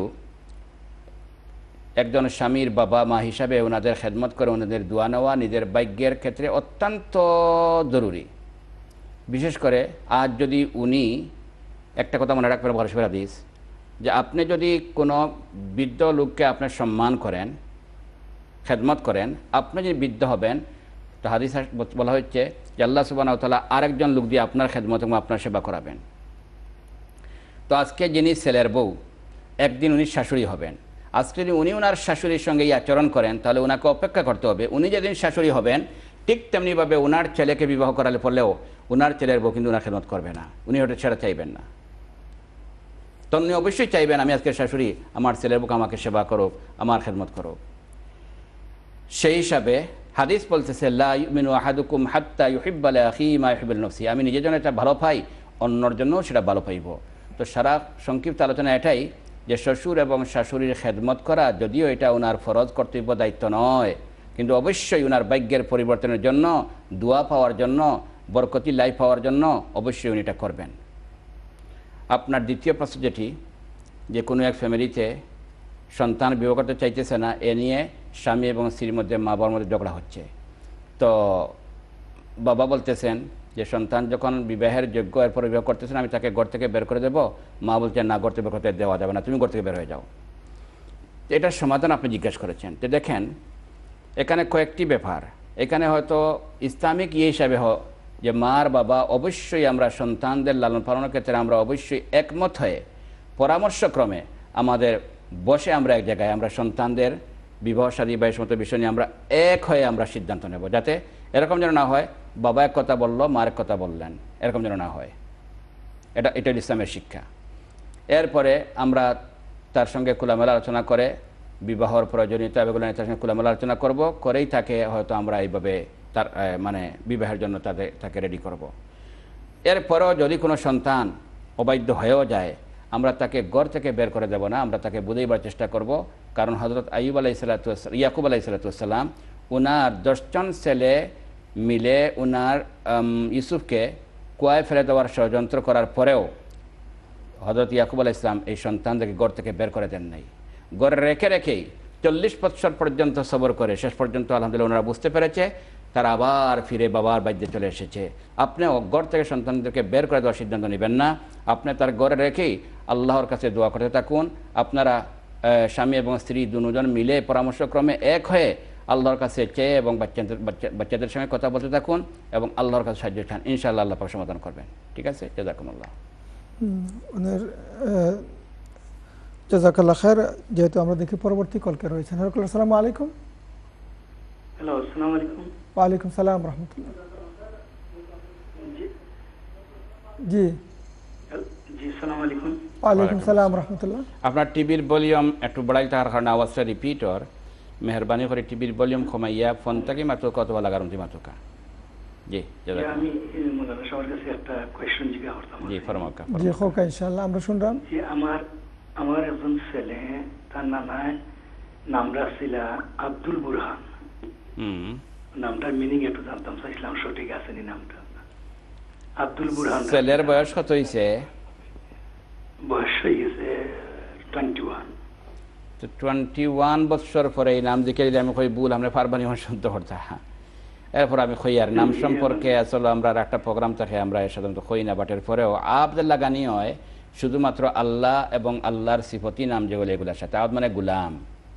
একজন স্বামীর বাবা মা হিসাবে ওনাদের খেদমত করে ওনাদের দোয়া নেওয়া নিজের ভাগ্যের ক্ষেত্রে অত্যন্ত জরুরি। বিশেষ করে আজ যদি উনি, একটা কথা মনে রাখবেন ভরসা হাদিস, যে আপনি যদি কোনো বৃদ্ধ লোককে আপনি সম্মান করেন, খেদমত করেন, আপনি যদি বৃদ্ধ হবেন, তো হাদিস বলা হচ্ছে যে আল্লাহ সুবহানাহু ওয়া তাআলা আরেকজন লোক দিয়ে আপনার খেদমত এবং আপনার সেবা করাবেন। তো আজকে যিনি ছেলের বউ, একদিন উনি শাশুড়ি হবেন। আজকে যদি উনি ওনার শাশুড়ির সঙ্গে এই আচরণ করেন, তাহলে ওনাকে অপেক্ষা করতে হবে। উনি যেদিন শাশুড়ি হবেন ঠিক তেমনিভাবে ওনার ছেলেকে বিবাহ করালে পড়লেও ওনার ছেলের বউ কিন্তু ওনার খেদমত করবে না, উনি ওটা ছেড়ে চাইবেন না। তো উনি অবশ্যই চাইবেন আমি আজকে শাশুড়ি, আমার ছেলের বউকে আমাকে সেবা করুক, আমার খেদমত করুক। সেই হিসাবে হাদিস বলতেছে লা ইউমিনু আহাদুকুম হাত্তা ইউহিব্বা লিআখিহি মা ইউহিব্বু লিনাফসিহি, আমি নিজের জন্য এটা ভালো পাই, অন্যর জন্যও সেটা ভালো পাইব। তো সারা সংক্ষিপ্ত আলোচনা এটাই যে শ্বশুর এবং শাশুড়ির খেদমত করা যদিও এটা ওনার ফরজ কর্তব্য দায়িত্ব নয়, কিন্তু অবশ্যই ওনার ভাগ্যের পরিবর্তনের জন্য, দোয়া পাওয়ার জন্য, বরকতি লাইফ পাওয়ার জন্য অবশ্যই উনি এটা করবেন। আপনার দ্বিতীয় প্রশ্ন যেটি, যে কোনো এক ফ্যামিলিতে সন্তান বিবাহ করতে চাইতেছে না, এ নিয়ে স্বামী এবং স্ত্রীর মধ্যে মা বাবার মধ্যে ঝগড়া হচ্ছে। তো বাবা বলতেছেন যে সন্তান যখন বিবাহের যোগ্য, এরপর বিবাহ করতেছেন, আমি তাকে ঘর থেকে বের করে দেবো। মা বলছেন না, ঘর থেকে বের করতে দেওয়া যাবে না, তুমি ঘর থেকে বের হয়ে যাও। এটার সমাধান আপনি জিজ্ঞাসা করেছেন। তো দেখেন এখানে কয়েকটি ব্যাপার, এখানে হয়তো ইসলামিক ইয়ে হিসাবে হয় যে মার বাবা অবশ্যই আমরা সন্তানদের লালন পালনের ক্ষেত্রে আমরা অবশ্যই একমত হয়ে পরামর্শক্রমে আমাদের বসে আমরা এক জায়গায় আমরা সন্তানদের বিবাহ শাদী বা এই সমস্ত বিষয় নিয়ে আমরা এক হয়ে আমরা সিদ্ধান্ত নেব, যাতে এরকম যেন না হয় বাবা এক কথা বললো মা এক কথা বললেন, এরকম যেন না হয়। এটা এটা ইসলামের শিক্ষা। এরপরে আমরা তার সঙ্গে খোলামেলা আলোচনা করে বিবাহর প্রয়োজনীয়তা এগুলো নিয়ে তার সঙ্গে খোলামেলা আলোচনা করব, করেই তাকে হয়তো আমরা এইভাবে তার মানে বিবাহের জন্য তাদের তাকে রেডি করব। এরপরেও যদি কোনো সন্তান অবাধ্য হয়েও যায়, আমরা তাকে ঘর থেকে বের করে দেব না, আমরা তাকে বুঝাইবার চেষ্টা করব। কারণ হযরত আইয়ুব আলাইহিসসালাতু ইয়াকুব আলাইহিসসালাম উনার দশজন ছেলে মিলে উনার ইউসুফকে কুয়ায় ফেলে দেওয়ার ষড়যন্ত্র করার পরেও হযরত ইয়াকুব আলাইহিস সালাম এই সন্তানদেরকে ঘর থেকে বের করে দেন নাই। ঘরে রেখে রেখেই চল্লিশ বৎসর পর্যন্ত সবর করে শেষ পর্যন্ত আলহামদুলিল্লাহ ওনারা বুঝতে পেরেছে, তারা আবার ফিরে বাবার বাড়িতে চলে এসেছে। আপনিও ঘর থেকে সন্তানদেরকে বের করে দেওয়ার সিদ্ধান্ত নেবেন না, আপনি তার ঘরে রেখেই আল্লাহর কাছে দোয়া করতে থাকুন। আপনারা স্বামী এবং স্ত্রী দুজন মিলে পরামর্শক্রমে এক হয়ে আল্লাহর কাছে চেয়ে এবং বাচ্চাদের বাচ্চাদের সঙ্গে কথা বলতে থাকুন এবং আল্লাহর কাছে সাহায্য চান, ইনশাআল্লাহ আল্লাহ পাক সমাধান করবেন। ঠিক আছে, জাযাকুমুল্লাহ। ওনার জাযাকাল্লাহ খায়র। যেহেতু আমরা দেখি পরবর্তী কলকে রয়েছেন। হ্যালো, আসসালামু আলাইকুম। হ্যালো, আসসালামু আলাইকুম। ওয়া আলাইকুম সালাম রাহমাতুল্লাহ। জি জি, আসসালামু আলাইকুম। ওয়া আলাইকুম সালাম রাহমাতুল্লাহ। আপনার টিভির ভলিউম একটু বাড়াই থাকার কারণে আওয়াজটা রিপিট হর, মেহরবানি করে টিভির ভলিউম কমাইয়া ফোন থেকে মাত্র কত লাগার উন্তি মাত্রকা। জি আমি মূলত সবার কাছে একটা কোয়েশ্চন জিজ্ঞাসা করতাম। জি ফরমাকা। জি হোক ইনশাআল্লাহ, আমরা শুনলাম। জি, আমার আমার একজন ছেলে, তার নানায় নাম রাখছিল আব্দুল বুরহান। হুম, নামটার মিনিং একটু জানতাম চাইছিলাম, সঠিক আছে নি নামটা? আব্দুল বুরহান। ছেলের বয়স কত হয়েছে? বয়স হয়ে গেছে টোয়েন্টি ওয়ান। তো টোয়েন্টি ওয়ান বছর পরে এই নাম দিকে যদি আমি কই ভুল আমরা পারবানি শুনতে করতা। এরপর আমি কই আর নাম সম্পর্কে আসলে আমরা একটা প্রোগ্রাম থাকে আমরা সাধারণত কই না, বাটের পরেও আব্দুল্লাহ গানি হয় শুধুমাত্র আল্লাহ এবং আল্লাহর সিফতি নাম যেগুলো এগুলোর সাথে। আব্দ মানে গুলাম,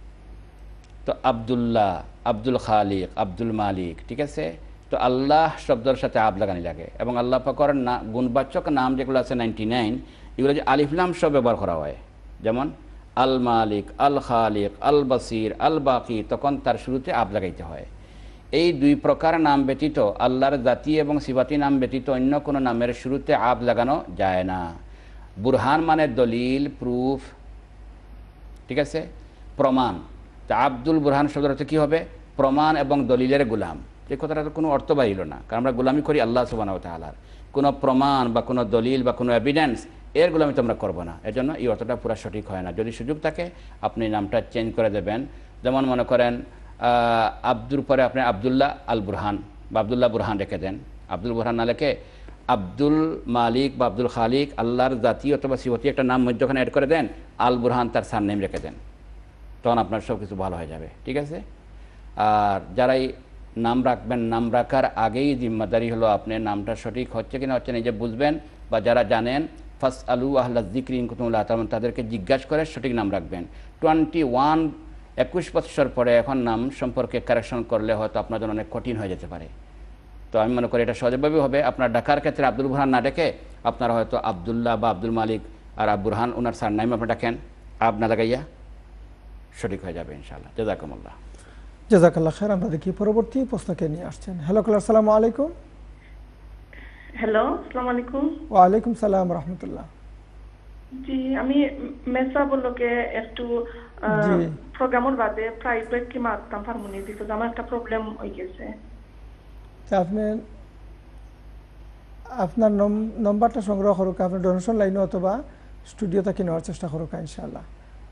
তো আব্দুল্লাহ, আব্দুল খালিক, আব্দুল মালিক, ঠিক আছে। তো আল্লাহ শব্দের সাথে আব লাগানি লাগে এবং আল্লাহ পাকের না গুণবাচক নাম যেগুলো আছে নাইনটি নাইন এগুলো যে আলিফ লাম সব ব্যবহার করা হয়, যেমন আল মালিক, আল খালিক, আল বাসির, আল বাকি, তখন তার শুরুতে আব লাগাইতে হয়। এই দুই প্রকার নাম ব্যতীত আল্লাহর জাতি এবং সিফাতি নাম ব্যতীত অন্য কোনো নামের শুরুতে আব লাগানো যায় না। বুরহান মানে দলিল, প্রুফ, ঠিক আছে, প্রমাণ। তা আব্দুল বুরহান শব্দের অর্থ কী হবে? প্রমাণ এবং দলিলের গুলাম। এই কথাটা তো কোনো অর্থ বাড়িল না, কারণ আমরা গুলামি করি আল্লাহ সুবহানাহু ওয়া তাআলার। কোনো প্রমাণ বা কোনো দলিল বা কোনো এভিডেন্স এর গুলামি তো আমরা করবো না, এর জন্য এই অর্থটা পুরো সঠিক হয় না। যদি সুযোগ থাকে আপনি নামটা চেঞ্জ করে দেবেন। যেমন মনে করেন আব্দুর পরে আপনি আবদুল্লাহ আল বুরহান বা আবদুল্লাহ বুরহান রেখে দেন। আব্দুল বুরহান না লেখে আব্দুল মালিক বা আব্দুল খালিক, আল্লাহর জাতি অথবা সিফতি একটা নাম মধ্যখানে অ্যাড করে দেন, আল বুরহান তার সার নেম রেখে দেন, তখন আপনার সব কিছু ভালো হয়ে যাবে। ঠিক আছে। আর যারাই নাম রাখবেন, নাম রাখার আগেই জিম্মাদারি হলো আপনি নামটা সঠিক হচ্ছে কিনা হচ্ছে নিজে বুঝবেন, বা যারা জানেন ফাস আলু আহলা যিকরি ইন কুনতুম লা তা'লামুন তাদেরকে জিজ্ঞাসা করে সঠিক নাম রাখবেন। টোয়েন্টি ওয়ান একুশ বছর পরে এখন নাম সম্পর্কে কারেকশন করলে হয়তো আপনার জন্য অনেক কঠিন হয়ে যেতে পারে। তো আমি মনে করি এটা সহজভাবে হবে। আপনার ডাকার ক্ষেত্রে আব্দুল বুরহান না ডেকে আপনারা হয়তো আবদুল্লাহ বা আব্দুল মালিক আর বুরহান ওনার সার নাম আপনি ডাকেন, আব না লাগাইয়া, সঠিক হয়ে যাবে ইনশাআল্লাহ। জাযাকুমুল্লাহ। জাযাকাল্লাহ খায়র। আমরা দেখি পরবর্তী প্রশ্নকে নিয়ে আসছেন। হ্যালো, আসসালামু আলাইকুম। হ্যালো, আসসালামু আলাইকুম। ওয়া আলাইকুম সালাম রাহমাতুল্লাহ। জি, আমি মেসা বলকে একটু প্রোগ্রামের বাদে প্রাইভেট কি মারতাম পারমুনি, বিকজ আমার একটা প্রবলেম হয়ে গেছে। আপনি আপনার নম্বরটা সংগ্রহ করুক, আপনি ডোনেশন লাইনে অথবা স্টুডিও থেকে নেওয়ার চেষ্টা করুক ইনশাআল্লাহ।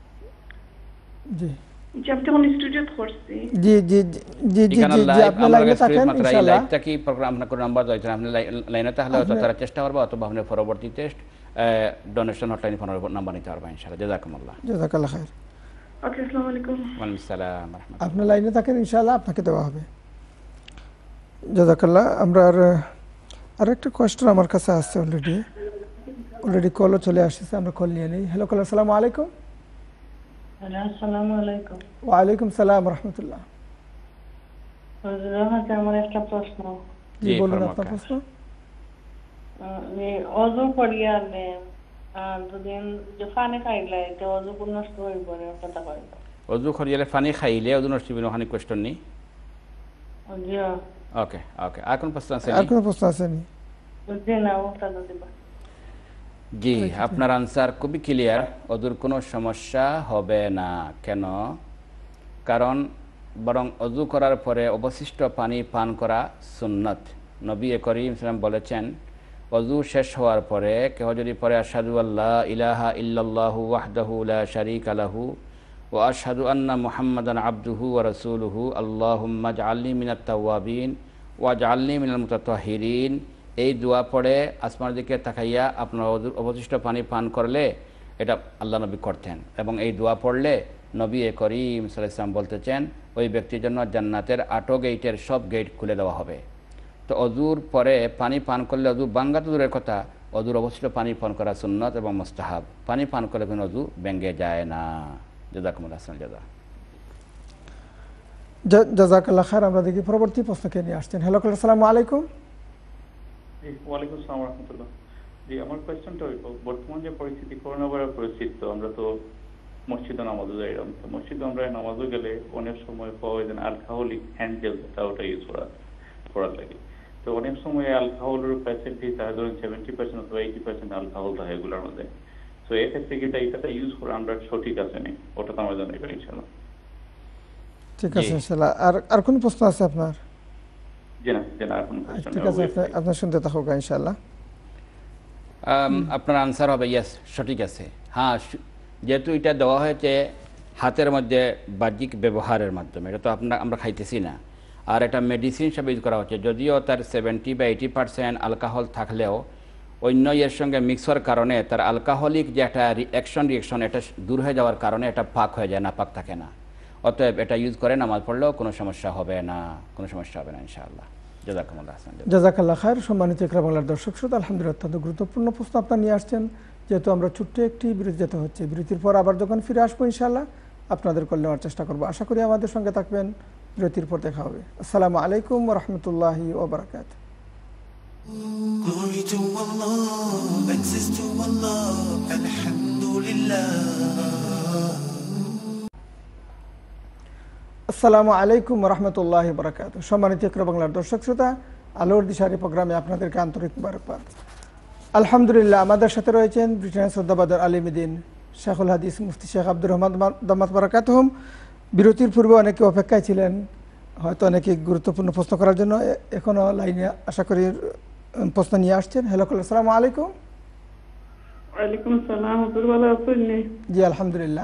জি জি, আমি তখন স্টুডিও করছি। জি জি জি জি জি আপনি লাইনে থাকেন ইনশাআল্লাহ। লাইভটা কি প্রোগ্রাম আপনার কোন নাম্বার দইছেন আপনি লাইনে তাহলে হয়তো তারা চেষ্টা করবে, অথবা আপনি পরবর্তী test donation hotline phone number নিতে পারবেন ইনশাআল্লাহ। জাযাকুমুল্লাহ। জাযাকাল্লাহ খায়র। ওকে, আসসালামু আলাইকুম। ওয়া আলাইকুম আসসালাম ওয়া রাহমাতুল্লাহ। আপনি লাইনে থাকেন ইনশাআল্লাহ, আপনাকে দেওয়া হবে। জাযাকাল্লাহ। আমরা আর আরেকটা কোয়েশ্চন আমার কাছে আসছে অলরেডি অলরেডি কলও চলে আসছে, আমরা কল নিয়ে নেই। হ্যালো, আসসালামু আলাইকুম। হ্যালো, আসসালামু আলাইকুম। ওয়া আলাইকুম সালাম রাহমাতুল্লাহ। হুজুর, আমার একটা প্রশ্ন। জি বলুন আপনার প্রশ্ন। এই ওযু করিয়ালে আর দুদিন যে পানি খাইলে এটা ওযু নষ্ট হয়ে পড়ে কথা কয়। অজু করিলে পানি খাইলে অজু নষ্ট হবে ওখানে কোশ্চেন নেই জি ওকে ওকে আর কোন প্রশ্ন আছে আর কোন প্রশ্ন আছে নি জি না ওটা দিবা জি আপনার আনসার খুবই ক্লিয়ার অজুর কোনো সমস্যা হবে না কেন কারণ বরং অজু করার পরে অবশিষ্ট পানি পান করা সুন্নাত নবী করিম সাল্লাল্লাহু বলেছেন অজু শেষ হওয়ার পরে কেউ যদি পরে আশহাদু আল্লা ইলাহা ইল্লাল্লাহু ওয়াহদাহু লা শারীকা লাহু ওয়া আশহাদু আন্না মুহাম্মাদান আবদুহু ওয়া রাসূলুহু আল্লাহুম্মা ইজআলনি মিনাত তাওয়াবিন ওয়া ইজআলনি মিনাল মুতাতাহহিরিন এই দোয়া পড়ে আসমানের দিকে তাকাইয়া আপনার অবশিষ্ট পানি পান করলে এটা আল্লাহ নবী করতেন এবং এই দোয়া পড়লে নবী করিম সাল্লাল্লাহু আলাইহি ওয়াসাল্লাম বলতেছেন ওই ব্যক্তির জন্য জান্নাতের আটো গেটের সব গেট খুলে দেওয়া হবে তো অজুর পরে পানি পান করলে অজু বাঙ্গা তো দূরের কথা অজুর অবশিষ্ট পানি পান করা সুন্নাত এবং মুস্তাহাব পানি পান করলে কোনো অজু ভেঙে যায় না জাযাকুমুল্লাহ খাইরান জাযা জাযাকাল্লাহ খাইর আমরা দেখি পরবর্তী প্রশ্নকে নিয়ে আসছেন হ্যালো আসসালামু আলাইকুম জি ওয়ালাইকুম আসসালাম ওয়া রাহমাতুল্লাহ জি আমার কোশ্চেনটা হলো বর্তমান যে পরিস্থিতি করোনা ভাইরাস পরিস্থিতি তো আমরা তো মসজিদে নামাজও যাইলাম তো মসজিদে আমরা নামাজও গেলে অনেক সময় পাওয়া যায় অ্যালকোহলিক হ্যান্ড জেল যেটা ওটা ইউজ করা করার লাগে তো অনেক সময় অ্যালকোহলের পার্সেন্টেজ তাহলে ধরুন সেভেন্টি পার্সেন্ট অথবা এইটি পার্সেন্ট অ্যালকোহল থাকে এগুলোর মধ্যে তো এক্ষেত্রে কি এটা ইউজ করে আমরা সঠিক আছে না ওটা তো আমরা জানি ইনশাআল্লাহ ঠিক আছে ইনশাআল্লাহ আর আর কোন প্রশ্ন আছে আপনার জি না জি না আর কোন প্রশ্ন ঠিক আছে আপনি শুনতে থাকুন ইনশাআল্লাহ আপনার আনসার হবে ইয়েস সঠিক আছে হ্যাঁ যেহেতু এটা দেওয়া হয়েছে হাতের মধ্যে বাহ্যিক ব্যবহারের মাধ্যমে এটা তো আপনার আমরা খাইতেছি না আর এটা মেডিসিন হিসাবে ইউজ করা হচ্ছে যদিও তার সেভেন্টি বা এইটি পার্সেন্ট অ্যালকোহল থাকলেও অন্য এর সঙ্গে মিক্স হওয়ার কারণে তার অ্যালকোহলিক যে একটা রিঅ্যাকশন রিঅ্যাকশন এটা দূর হয়ে যাওয়ার কারণে এটা পাক হয়ে যায় না পাক থাকে না অতএব এটা ইউজ করে নামাজ পড়লেও কোনো সমস্যা হবে না কোনো সমস্যা হবে না ইনশাআল্লাহ জাযাকুমুল্লাহ খাইরান জাযাকাল্লাহ খাইর সম্মানিত ইকরা বাংলার দর্শক শ্রোতা আলহামদুলিল্লাহ অত্যন্ত গুরুত্বপূর্ণ প্রশ্ন আপনারা নিয়ে আসছেন যেহেতু আমরা ছোট্ট একটি বিরতি যেতে হচ্ছে বিরতির পর আবার যখন ফিরে আসবো ইনশাআল্লাহ আপনাদের কল নেওয়ার চেষ্টা করবো আশা করি আমাদের সঙ্গে থাকবেন বিরতির পর দেখা হবে আসসালামু আলাইকুম ওয়া রাহমাতুল্লাহি ওয়া বারাকাতুহু Glory to Allah, thanks to Allah, alhamdulillah. আসসালামু আলাইকুম ওয়া রাহমাতুল্লাহি ওয়া বারাকাতুহু সম্মানিত ইকরা বাংলার দর্শক শ্রোতা আলোর দিশারি প্রোগ্রামে আপনাদেরকে আন্তরিক মোবারকবাদ আলহামদুলিল্লাহ আমাদের সাথে রয়েছেন ব্রিটেনের শ্রদ্ধাবাদর আলিমুদ্দিন শেখুল হাদিস মুফতি শেখ আব্দুর রহমান দামাত বারাকাতুহুম বিরতির পূর্বে অনেকে অপেক্ষায় ছিলেন হয়তো অনেকে গুরুত্বপূর্ণ প্রশ্ন করার জন্য এখনো লাইনে আশা করি প্রশ্ন নিয়ে আসছেন হ্যালো আসসালামু আলাইকুম ওয়ালাইকুম আসসালাম হুজুর ভালো আছেন জি আলহামদুলিল্লাহ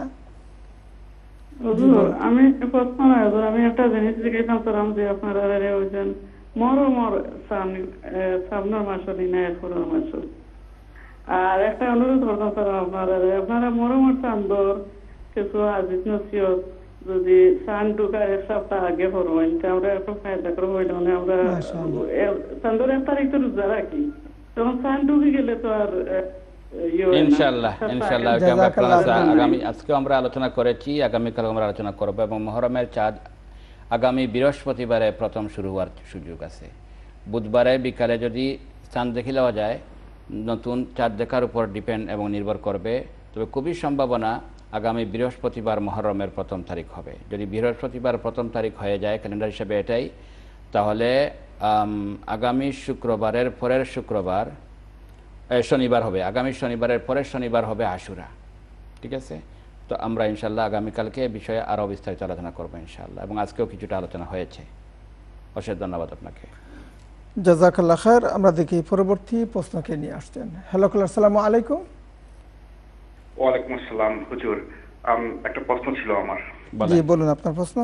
হুজুর আমি প্রশ্ন না হুজুর আমি একটা জিনিস জিজ্ঞাসা করলাম যে আপনারা ওইজন মর মর সামনে সামনের মাসে না এখনো মাসে আর একটা অনুরোধ করতাম স্যার আপনারা আপনারা মরমর চান্দর কিছু আজিজ নসিহত যদি সান ঢুকার এক সপ্তাহ আগে করবেন আমরা একটু ফায়দা করে হইল না আমরা চান্দর এক তারিখ তো রোজা রাখি তখন সান ঢুকে গেলে তো আর ইনশাআল্লাহ ইনশাআল্লাহ আগামী আজকে আমরা আলোচনা করেছি আগামীকাল আমরা আলোচনা করব এবং মুহররমের চাঁদ আগামী বৃহস্পতিবারে প্রথম শুরু হওয়ার সুযোগ আছে বুধবারে বিকালে যদি চাঁদ দেখে নেওয়া যায় নতুন চাঁদ দেখার উপর ডিপেন্ড এবং নির্ভর করবে তবে খুবই সম্ভাবনা আগামী বৃহস্পতিবার মুহররমের প্রথম তারিখ হবে যদি বৃহস্পতিবার প্রথম তারিখ হয়ে যায় ক্যালেন্ডার হিসেবে এটাই তাহলে আগামী শুক্রবারের পরের শুক্রবার শনিবার হবে আগামী শনিবারের পরের শনিবার হবে আশুরা ঠিক আছে তো আমরা ইনশাআল্লাহ আগামীকালকে এই বিষয়ে আরও বিস্তারিত আলোচনা করবো ইনশাআল্লাহ এবং আজকেও কিছুটা আলোচনা হয়েছে অশেষ ধন্যবাদ আপনাকে জাযাকাল্লাহ খাইর আমরা দেখি পরবর্তী প্রশ্নকে নিয়ে আসছেন হ্যালো আসসালামু আলাইকুম ওয়ালাইকুম আসসালাম হুজুর একটা প্রশ্ন ছিল আমার জি বলুন আপনার প্রশ্ন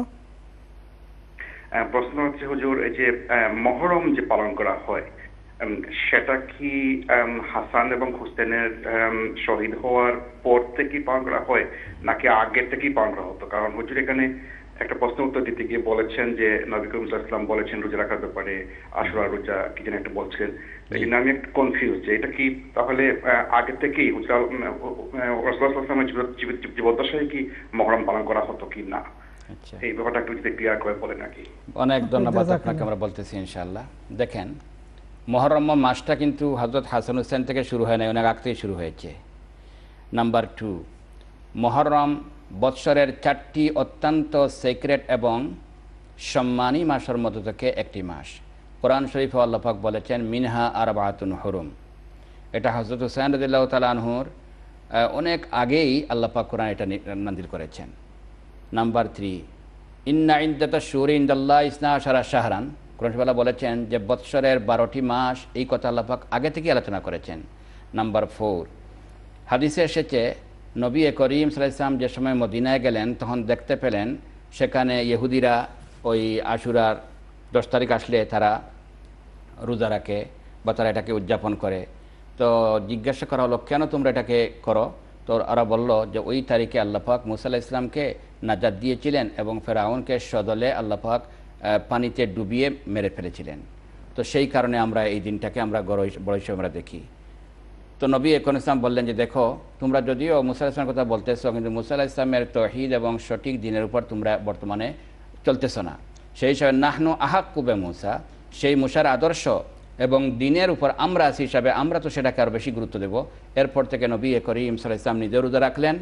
প্রশ্ন হচ্ছে হুজুর এই যে মুহররম যে পালন করা হয় সেটা কি হাসান এবং হুসেনের শহীদ হওয়ার পর থেকে পালন করা হয় নাকি আগের থেকেই পালন করা হতো কারণ হুজুর এখানে একটা প্রশ্ন উত্তর দিতে গিয়ে বলেছেন যে নবী করিম সাল্লাল্লাহু আলাইহি ওয়াসাল্লাম বলেছেন রোজা রাখার ব্যাপারে আশুরা রোজা কি যেন একটা বলছিলেন কিন্তু আমি একটু কনফিউজ যে এটা কি তাহলে আগে থেকেই হুজুর রাসূলুল্লাহ সাল্লাল্লাহু আলাইহি ওয়াসাল্লামের জীবদ্দশায় কি মুহররম পালন করা হতো কি না আচ্ছা এই ব্যাপারটা একটু যদি ক্লিয়ার করে বলেন নাকি অনেক ধন্যবাদ আপনাকে আমরা বলতেছি ইনশাআল্লাহ দেখেন মুহররম মাসটা কিন্তু হযরত হাসান হুসেন থেকে শুরু হয় না অনেক আগ থেকে শুরু হয়েছে নাম্বার টু মুহররম বৎসরের চারটি অত্যন্ত সিক্রেট এবং সম্মানী মাসের মধ্যে থেকে একটি মাস। কোরআন শরীফে আল্লাহ পাক বলেছেন মিনহা আরবাতুন হুরুম। এটা হযরত হুসাইন রাদিয়াল্লাহু তাআলা আনহুর অনেক আগেই আল্লাহ পাক কোরআন এটা নাযিল করেছেন। নাম্বার থ্রি, ইন্না ইদ্দাতাশ শুহুরি ইনদাল্লাহি ইসনা আশারা শাহরান। কোরআন শরীফে বলেছেন যে বৎসরের বারোটি মাস, এই কথা আল্লাহ পাক আগে থেকে আলোচনা করেছেন। নাম্বার ফোর, হাদিসে এসেছে নবী করিম সাল্লাল্লাহু আলাইহি ওয়াসাল্লাম যে সময় মদিনায় গেলেন তখন দেখতে পেলেন সেখানে ইহুদিরা ওই আশুরার দশ তারিখ আসলে তারা রোজা রাখে বা তারা এটাকে উদযাপন করে। তো জিজ্ঞাসা করা হলো কেন তোমরা এটাকে করো? তো ওরা বলল যে ওই তারিখে আল্লাহ পাক মুসা আলাইহিস সালামকে নাজাত দিয়েছিলেন এবং ফেরাউনকে সদলে আল্লাহ পাক পানিতে ডুবিয়ে মেরে ফেলেছিলেন। তো সেই কারণে আমরা এই দিনটাকে আমরা বড় হিসেবে আমরা দেখি। তো নবী একন ইসলাম বললেন যে দেখো, তোমরা যদিও মুসা আলাইহিস সালামের কথা বলতেছো, কিন্তু মুসা আলাইহিস সালামের তৌহিদ এবং সঠিক দিনের উপর তোমরা বর্তমানে চলতেছো না। সেই হিসাবে নাহনু আহাক্কু বে মুসা, সেই মুসার আদর্শ এবং দিনের উপর আমরা আছি হিসাবে আমরা তো সেটাকে আরও বেশি গুরুত্ব দেব। এরপর থেকে নবী করিম সাল্লাল্লাহু আলাইহি ওয়াসাল্লাম নিজে রোজা রাখলেন,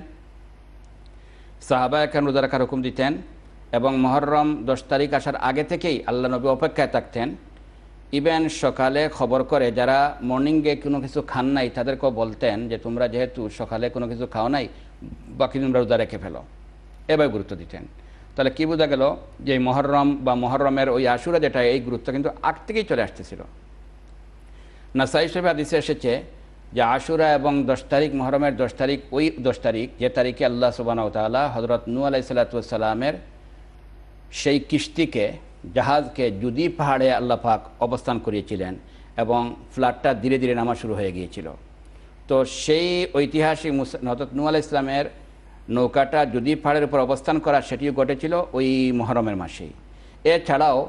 সাহাবা একরাম রোজা রাখার হুকুম দিতেন এবং মুহররম দশ তারিখ আসার আগে থেকেই আল্লাহ নবী অপেক্ষায় থাকতেন। ইভেন সকালে খবর করে যারা মর্নিংয়ে কোনো কিছু খান নাই তাদেরকেও বলতেন যে তোমরা যেহেতু সকালে কোনো কিছু খাও নাই, বাকি তোমরা রোজা রেখে ফেলো, এবার গুরুত্ব দিতেন। তাহলে কী বোঝা গেল যে মুহররম বা মুহররমের ওই আশুরা যেটা, এই গুরুত্ব কিন্তু আগ থেকেই চলে আসতেছিল। নাসাই শরীফে হাদিসে এসেছে যে আশুরা এবং দশ তারিখ মুহররমের দশ তারিখ ওই দশ তারিখ যে তারিখে আল্লাহ সুবহানাহু ওয়া তাআলা হযরত নূহ আলাইহিস সালাতু ওয়াস সালামের সেই কিস্তিকে, জাহাজকে জুদি পাহাড়ে আল্লাহ পাক অবস্থান করিয়েছিলেন এবং ফ্লাডটা ধীরে ধীরে নামা শুরু হয়ে গিয়েছিল। তো সেই ঐতিহাসিক হযরত নূহ আলাইহিস সালামের নৌকাটা জুদি পাহাড়ের উপর অবস্থান করা, সেটিও ঘটেছিল ওই মুহররমের মাসেই। এছাড়াও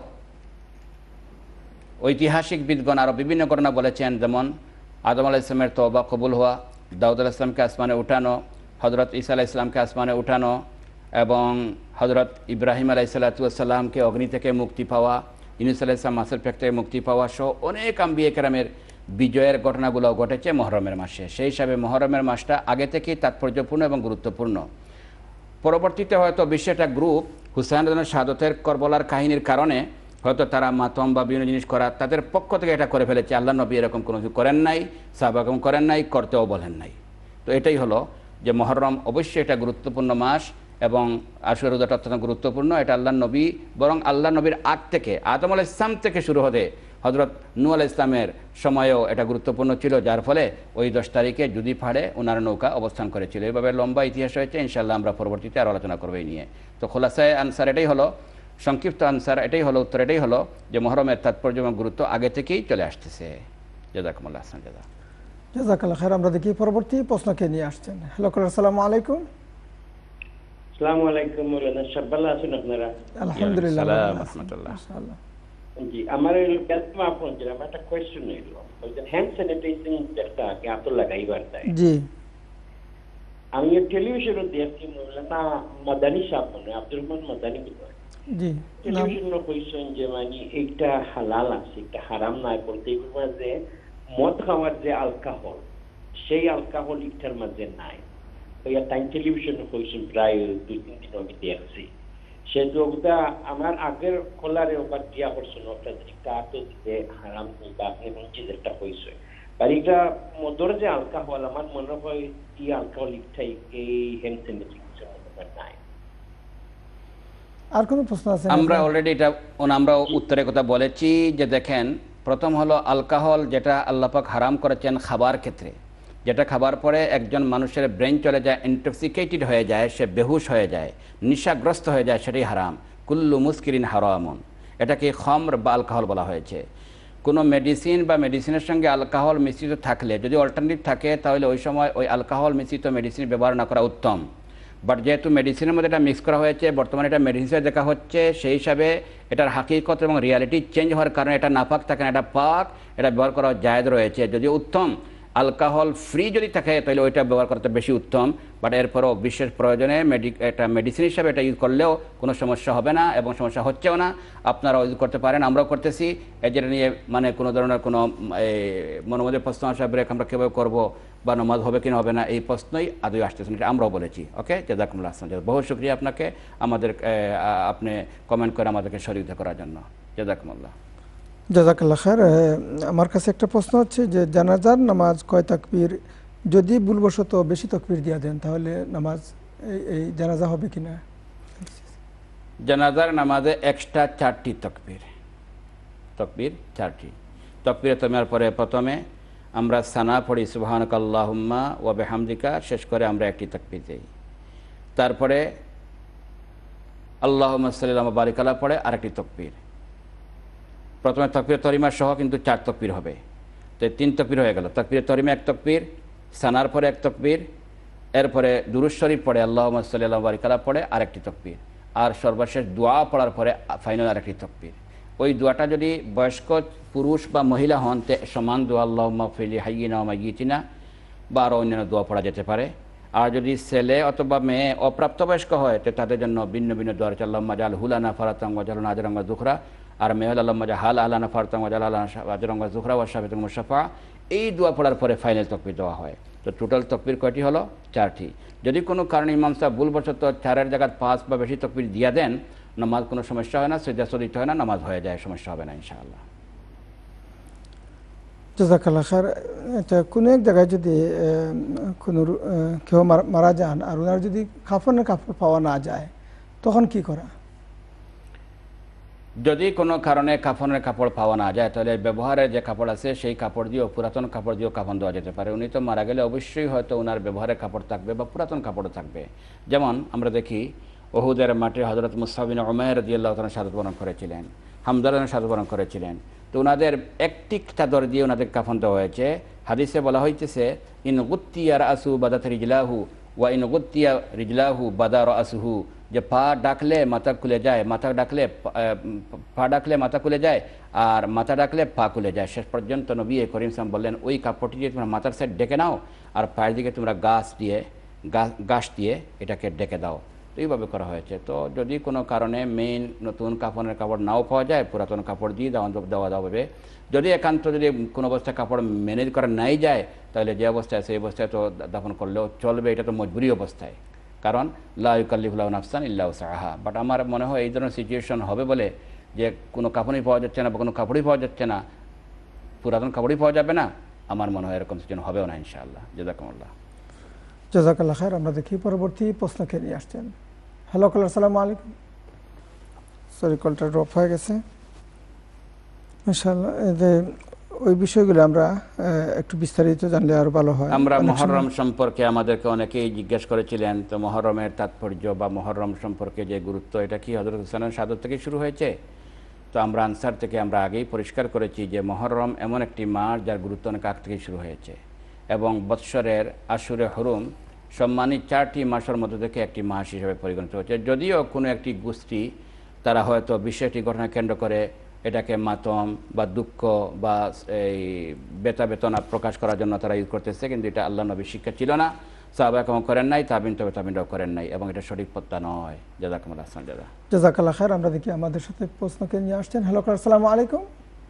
ঐতিহাসিক বিদগণ আরও বিভিন্ন ঘটনা বলেছেন, যেমন আদম আলাইহিস সালামের তওবা কবুল হওয়া, দাউদ আলাইহিস সালামকে আসমানে উঠানো, হযরত ঈসা আলাইহিস সালামকে আসমানে উঠানো এবং হযরত ইব্রাহিম আলাইহিস সালাতু ওয়াস সালামকে অগ্নি থেকে মুক্তি পাওয়া, ইউনূস আলাইহিস সালাম মাছের পেট থেকে মুক্তি পাওয়া সহ অনেক আম্বিয়া কেরামের বিজয়ের ঘটনাগুলো ঘটেছে মুহররমের মাসে। সেই হিসাবে মুহররমের মাসটা আগে থেকেই তাৎপর্যপূর্ণ এবং গুরুত্বপূর্ণ। পরবর্তীতে হয়তো বিশ্বে একটা গ্রুপ হুসাইন রাদিয়াল্লাহু শাহাদাতের করবলার কাহিনীর কারণে হয়তো তারা মাতম বা বিভিন্ন জিনিস করা তাদের পক্ষ থেকে এটা করে ফেলেছে। আল্লাহ নবী এরকম কোনো কিছু করেন নাই, সাহাবা এরকম করেন নাই, করতেও বলেন নাই। তো এটাই হলো যে মুহররম অবশ্যই এটা গুরুত্বপূর্ণ মাস এবং আশুরা রোজাটা অত্যন্ত গুরুত্বপূর্ণ। এটা আল্লাহ নবী, বরং আল্লাহ নবীর আগ থেকে আদম আলাইহিস সালাম থেকে শুরু হতে হযরত নূহ আলাইহিস সালামের সময়েও এটা গুরুত্বপূর্ণ ছিল, যার ফলে ওই দশ তারিখে জুদি পাহাড়ে ওনার নৌকা অবস্থান করেছিল। এইভাবে লম্বা ইতিহাস হয়েছে, ইনশাআল্লাহ আমরা পরবর্তীতে আরও আলোচনা করবো এই নিয়ে। তো খোলাসায় আনসার এটাই হলো, সংক্ষিপ্ত আনসার এটাই হলো, উত্তর এটাই হলো যে মুহররমের তাৎপর্য এবং গুরুত্ব আগে থেকেই চলে আসতেছে। জাযাকুমুল্লাহ আহসান জাযা। জাযাকাল্লাহ খাইর। আমরা দেখি পরবর্তী প্রশ্নকে নিয়ে আসছেন। হ্যালো কলার, আসসালামু আলাইকুম। আসসালামু আলাইকুম মাওলানা, সব ভালো আছেন আপনারা? আলহামদুলিল্লাহ। রাহমাতুল্লাহ। জি, আমার এই কালমা আপন যে আমার একটা কোশ্চেন হইল, ওই যে হ্যান্ড স্যানিটাইজিং যেটা কি আত লাগাইবার দেয়। জি, আমি টেলিভিশনে দেখি মাওলানা মাদানী সাহেব, মানে আব্দুর রহমান মাদানী বলে, জি, টেলিভিশনে কইছেন যে মানে একটা হালাল আছে, একটা হারাম নাই, বলতে এগুলো যে মদ খাওয়ার যে অ্যালকোহল, সেই অ্যালকোহল ইটার মাঝে নাই। ওই টাইম টেলিভিশনে কইছেন, প্রায় দুই তিন দিন আমি দেখছি। সে যোগটা আমার আগের খোলারে ওবার দিয়া করছেন, ওটা একটা তো যে হারাম বা আপনি যেটা কইছে বাড়িটা মদর যে অ্যালকোহল, আমার মনে হয় এই অ্যালকোহল ইটাই এই হ্যান্ড স্যানিটাইজার নাই। আর কোনো প্রশ্ন আছে? আমরা অলরেডি এটা আমরা উত্তরের কথা বলেছি যে দেখেন, প্রথম হলো অ্যালকোহল, যেটা আল্লাহ পাক হারাম করেছেন খাবার ক্ষেত্রে, যেটা খাবার পরে একজন মানুষের ব্রেন চলে যায়, ইনটক্সিকেটেড হয়ে যায়, সে বেহুশ হয়ে যায়, নেশাগ্রস্ত হয়ে যায়, সেটাই হারাম। কুল্লু মুস্কিরিন হারামুন, এটাকে খমর বা অ্যালকোহল বলা হয়েছে। কোনো মেডিসিন বা মেডিসিনের সঙ্গে অ্যালকোহল মিশ্রিত থাকলে, যদি অল্টারনেটিভ থাকে, তাহলে ওই সময় ওই অ্যালকোহল মিশ্রিত মেডিসিন ব্যবহার না করা উত্তম। বাট যেহেতু মেডিসিনের মধ্যে এটা মিক্স করা হয়েছে, বর্তমানে এটা মেডিসিনে দেখা হচ্ছে, সেই হিসাবে এটার হাকিকত এবং রিয়ালিটি চেঞ্জ হওয়ার কারণে এটা নাপাক থাকে না, এটা পাক, এটা ব্যবহার করা জায়েজ রয়েছে, যদিও উত্তম অ্যালকোহল ফ্রি যদি থাকে তাহলে ওইটা ব্যবহার করতে বেশি উত্তম, বাট এরপরও বিশেষ প্রয়োজনে মেডি একটা মেডিসিন হিসাবে এটা ইউজ করলেও কোনো সমস্যা হবে না এবং সমস্যা হচ্ছেও না। আপনারাও ইউজ করতে পারেন, আমরাও করতেছি। এই যেটা নিয়ে মানে কোনো ধরনের কোনো মনের মধ্যে প্রশ্ন আসা ব্রেক আমরা কীভাবে করবো বা নামাজ হবে কিনা হবে না এই প্রশ্নই আদৌ আসতেছেন, এটা আমরাও বলেছি। ওকে, জাযাকুমুল্লাহ আহসান। বহু শুকরিয়া আপনাকে আমাদের আপনি কমেন্ট করে আমাদেরকে সহযোগিতা করার জন্য। জাযাকুমুল্লাহ। জাযাকাল্লাহ খায়র। আমার কাছে একটা প্রশ্ন হচ্ছে যে জানাজার নামাজ কয় তাকবীর? যদি ভুলবশত বেশি তাকবীর দিয়ে দেন তাহলে নামাজ এই জানাজা হবে কিনা? জানাজার নামাজে এক্সট্রা চারটি তাকবীর, তাকবীর চারটি। তাকবীরে তাহমিয়ার পরে প্রথমে আমরা সানা পড়ি সুবহানাকাল্লাহুম্মা ওয়া বিহামদিকা, শেষ করে আমরা একটি তাকবীর দেই। তারপরে আল্লাহুম্মা সাল্লি আলা বারিক আলা পড়ে আরেকটি তাকবীর। প্রথমে তাকবীর তরিমা সহ কিন্তু চার তাকবীর হবে, তো তিন তাকবীর হয়ে গেল। তাকবীর তরিমা এক তাকবীর, সানার পরে এক তাকবীর, এরপরে দুরূদ শরীফ পড়ে আল্লাহুম্মা সাল্লি আলা বারিক আলা পড়ে আরেকটি তাকবীর, আর সর্বশেষ দোয়া পড়ার পরে ফাইনাল আরেকটি তাকবীর। ওই দোয়াটা যদি বয়স্ক পুরুষ বা মহিলা হন তে সমান দোয়া আল্লাহুম্মা ফিলি হাইয়িনা ওয়া মাইয়িতিনা বা আরও অন্যান্য দোয়া পড়া যেতে পারে। আর যদি ছেলে অথবা মেয়ে অপ্রাপ্তবয়স্ক হয় তো তাদের জন্য ভিন্ন ভিন্ন দোয়া রয়েছে। আল্লাহুম্মা জাল হুলানা ফারাতান ওয়া জালনা আজরান ওয়া যুখরা, আর মেয়ে হল আল্লাহুম্মা জাল আলানা ফারাতান ওয়া জাল আলানা আজরান ওয়া যুখরা ওয়া শাফিতুল মুশাফা। এই দোয়া পড়ার পরে ফাইনাল তাকবীর দেওয়া হয়। তো টোটাল তাকবীর কয়টি হলো? চারটি। যদি কোনো কারণে ইমাম সাহেব ভুলবশত চারের জায়গায় পাঁচ বা বেশি তাকবীর দিয়ে দেন, নামাজ কোনো সমস্যা হয় না, সিজদা দিতে হয় না, নামাজ হয়ে যায়, সমস্যা হবে না ইনশাআল্লাহ। জাযাকাল্লাহ খায়র। এটা কোনো এক জায়গায় যদি কোনো কেউ মারা যান আর ওনার যদি কাফনের কাপড় পাওয়া না যায় তখন কি করা? যদি কোনো কারণে কাফনের কাপড় পাওয়া না যায় তাহলে ব্যবহারের যে কাপড় আছে সেই কাপড় দিয়েও, পুরাতন কাপড় দিয়েও কাফন দেওয়া যেতে পারে। উনি তো মারা গেলে অবশ্যই হয়তো ওনার ব্যবহারের কাপড় থাকবে বা পুরাতন কাপড়ও থাকবে। যেমন আমরা দেখি উহুদের মাঠে হযরত মুসআব বিন উমাইর রাদিয়াল্লাহু তাআলা শাহাদাত বরণ করেছিলেন, হামজা রাদিয়াল্লাহু শাহাদাত বরণ করেছিলেন। তো ওনাদের একটি চাদর দিয়ে ওনাদের কাফন দেওয়া হয়েছে। হাদিসে বলা হয়েছে ইন গুত্তিয়া রাসু বাদাত রিজলাহু ওয়া ইন গুত্তিয়া রিজলাহু বাদা রাসুহু, যে পা ডাকলে মাথা খুলে যায়, মাথা ডাকলে পা ডাকলে মাথা খুলে যায়, আর মাথা ডাকলে পা খুলে যায়। শেষ পর্যন্ত নবী করিম সাল্লাল্লাহু আলাইহি ওয়াসাল্লাম বললেন ওই কাপড়টি দিয়ে তোমরা মাথার সাইড ডেকে নাও আর পায়ের দিকে তোমরা গাছ দিয়ে গাছ দিয়ে এটাকে ডেকে দাও। তো এইভাবে করা হয়েছে। তো যদি কোনো কারণে মেইন নতুন কাপড়ের কাপড় নাও পাওয়া যায়, পুরাতন কাপড় দিয়ে দেওয়া দেওয়া যাবে। যদি একান্ত যদি কোনো অবস্থায় কাপড় ম্যানেজ করা নাই যায় তাহলে যে অবস্থায় সেই অবস্থায় তো দাফন করলেও চলবে, এটা তো মজবুরি অবস্থায়, কারণ লা ইউকাল্লিফুল্লাহু নাফসান ইল্লা উসআহা। বাট আমার মনে হয় এই ধরনের সিচুয়েশন হবে বলে যে কোনো কাপড়ই পাওয়া যাচ্ছে না বা কোনো কাপড়ই পাওয়া যাচ্ছে না, পুরাতন কাপড়ই পাওয়া যাবে না, আমার মনে হয় এরকম সিচুয়েশন হবেও না ইনশাআল্লাহ। জাযাকুমুল্লাহ। জাযাকাল্লাহ খায়র। আমরা দেখি পরবর্তী প্রশ্নকে নিয়ে আসছেন। হ্যালো কলার, আসসালামু আলাইকুম। সরি, কলটা ড্রপ হয়ে গেছে। ইনশাআল্লাহ ওই বিষয়গুলো আমরা একটু বিস্তারিত জানলে আরো ভালো হয়। আমরা মুহররম সম্পর্কে আমাদেরকে অনেকেই জিজ্ঞেস করেছিলেন, তো মুহররমের তাৎপর্য বা মুহররম সম্পর্কে যে গুরুত্ব, এটা কি হযরত হুসাইনের শাহাদাত থেকে শুরু হয়েছে? তো আমরা আনসার থেকে আমরা আগেই পরিষ্কার করেছি যে মুহররম এমন একটি মাস যার গুরুত্ব অনেক আগ থেকে শুরু হয়েছে এবং বৎসরের আশুরে হুরুম সম্মানিত চারটি মাসের মধ্যে থেকে একটি মাস হিসেবে পরিগণিত হচ্ছে। যদিও কোনো একটি গোষ্ঠী তারা হয়তো বিশেষটি ঘটনা কেন্দ্র করে এটাকে মাতম বা দুঃখ বা এই বেতা বেতনা প্রকাশ করার জন্য তারা ইউজ করতেছে, কিন্তু এটা আল্লাহ নবীর শিক্ষা ছিল না, সাহাবা কেমন করেন নাই, তাবিন তবে তাবিনরাও করেন নাই, এবং এটা সঠিক পথটা নয়। জাযাকুমুল্লাহ আহসান জাযা। জাযাকাল্লাহ খায়র। আমরা দেখি আমাদের সাথে প্রশ্নকে নিয়ে আসছেন। হ্যালো, আসসালামু আলাইকুম।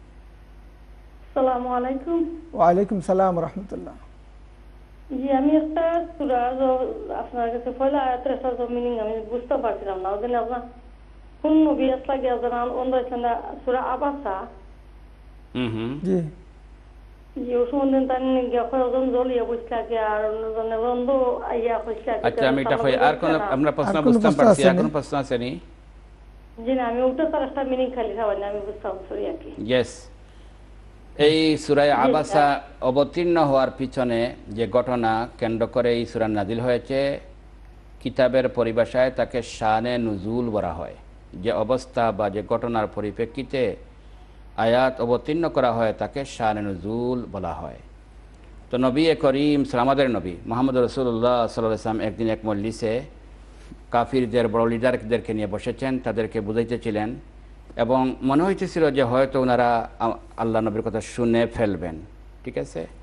আসসালামু আলাইকুম। ওয়া আলাইকুম সালাম ওয়া রাহমাতুল্লাহ। জি, আমি একটা সূরা আপনার কাছে পয়লা আয়াতের একটা মিনিং আমি বুঝতে পারছিলাম না, ওদিন আপনার কোন নবী আসলা গিয়া জানান অন্যজন সূরা আবাসা। হুম হুম জি জি, ও সম্বন্ধে তান গিয়া কয়জন জলিয়া বুঝলা গিয়া আর অন্যজনে বন্ধ আইয়া কইছা। আচ্ছা, আমি এটা কই আর কোন আমরা প্রশ্ন বুঝতে পারছি, আর কোন প্রশ্ন আছে নি? জি না, আমি ওটা তার একটা মিনিং খালি খাওয়াই না, আমি বুঝতাম সরি আর কি। ইয়েস, এই সূরা আবাসা অবতীর্ণ হওয়ার পিছনে যে ঘটনা কেন্দ্র করে এই সূরা নাজিল হয়েছে, কিতাবের পরিভাষায় তাকে শানে নুজুল বলা হয়। যে অবস্থা বা যে ঘটনার পরিপ্রেক্ষিতে আয়াত অবতীর্ণ করা হয় তাকে শানে নুজুল বলা হয়। তো নবী করিম আমাদের নবী মুহাম্মদ রাসূলুল্লাহ সাল্লাল্লাহু আলাইহি ওয়াসাল্লাম একদিন এক মজলিসে কাফিরদের বড় লিডারদেরকে নিয়ে বসেছেন, তাদেরকে বুঝাইতেছিলেন এবং মনে হইতেছিল যে হয়তো ওনারা আল্লাহ নবীর কথা শুনে ফেলবেন। ঠিক আছে,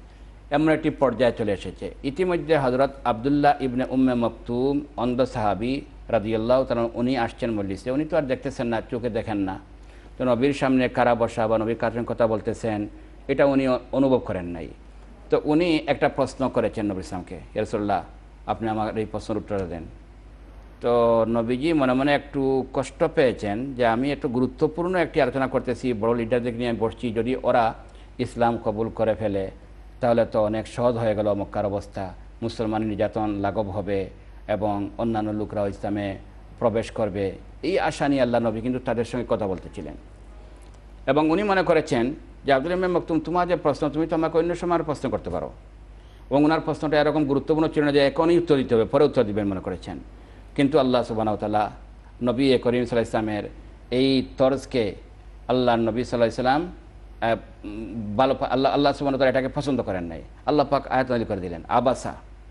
এমন একটি পর্যায়ে চলে এসেছে। ইতিমধ্যে হযরত আব্দুল্লাহ ইবনে উম্মে মাকতুম অন্ধ সাহাবী রাদিয়াল্লাহু তাআলা উনি আসছেন মজলিসে, উনি তো আর দেখতেছেন না, চোখে দেখেন না, তো নবীর সামনে কারা বসা বা নবীর কাছে কথা বলতেছেন এটা উনি অনুভব করেন নাই। তো উনি একটা প্রশ্ন করেছেন নবী সামকে, ইয়া রাসূলুল্লাহ আপনি আমার এই প্রশ্নের উত্তর দেন। তো নবীজি মনে মনে একটু কষ্ট পেয়েছেন যে আমি একটু গুরুত্বপূর্ণ একটি আলোচনা করতেছি, বড় লিডারদের নিয়ে বসছি, যদি ওরা ইসলাম কবুল করে ফেলে তাহলে তো অনেক সহজ হয়ে গেল মক্কার অবস্থা, মুসলমান নির্যাতন লাঘব হবে এবং অন্যান্য লোকরাও ইসলামে প্রবেশ করবে, এই আশা নিয়ে আল্লাহ নবী কিন্তু তাদের সঙ্গে কথা বলতেছিলেন। এবং উনি মনে করেছেন যে আব্দুল্লাহ ইবনে মাকতুম তোমার যে প্রশ্ন তুমি তো আমাকে অন্য সময় প্রশ্ন করতে পারো, এবং ওনার প্রশ্নটা এরকম গুরুত্বপূর্ণ ছিল না যে এখনই উত্তর দিতে হবে, পরে উত্তর দিবেন মনে করেছেন। কিন্তু আল্লাহ সুবহানাহু ওয়া তাআলা নবী করিম সাল্লাল্লাহু আলাইহি ওয়াসাল্লামের এই তরজকে আল্লাহ নবী সাল্লাল্লাহু আলাইহি ওয়াসাল্লাম ভালো আল্লাহ আল্লাহ সুবহানাহু ওয়া তাআলা এটাকে পছন্দ করেন নাই। আল্লাহ পাক আয়াত নাযিল করে দিলেন আবাসা,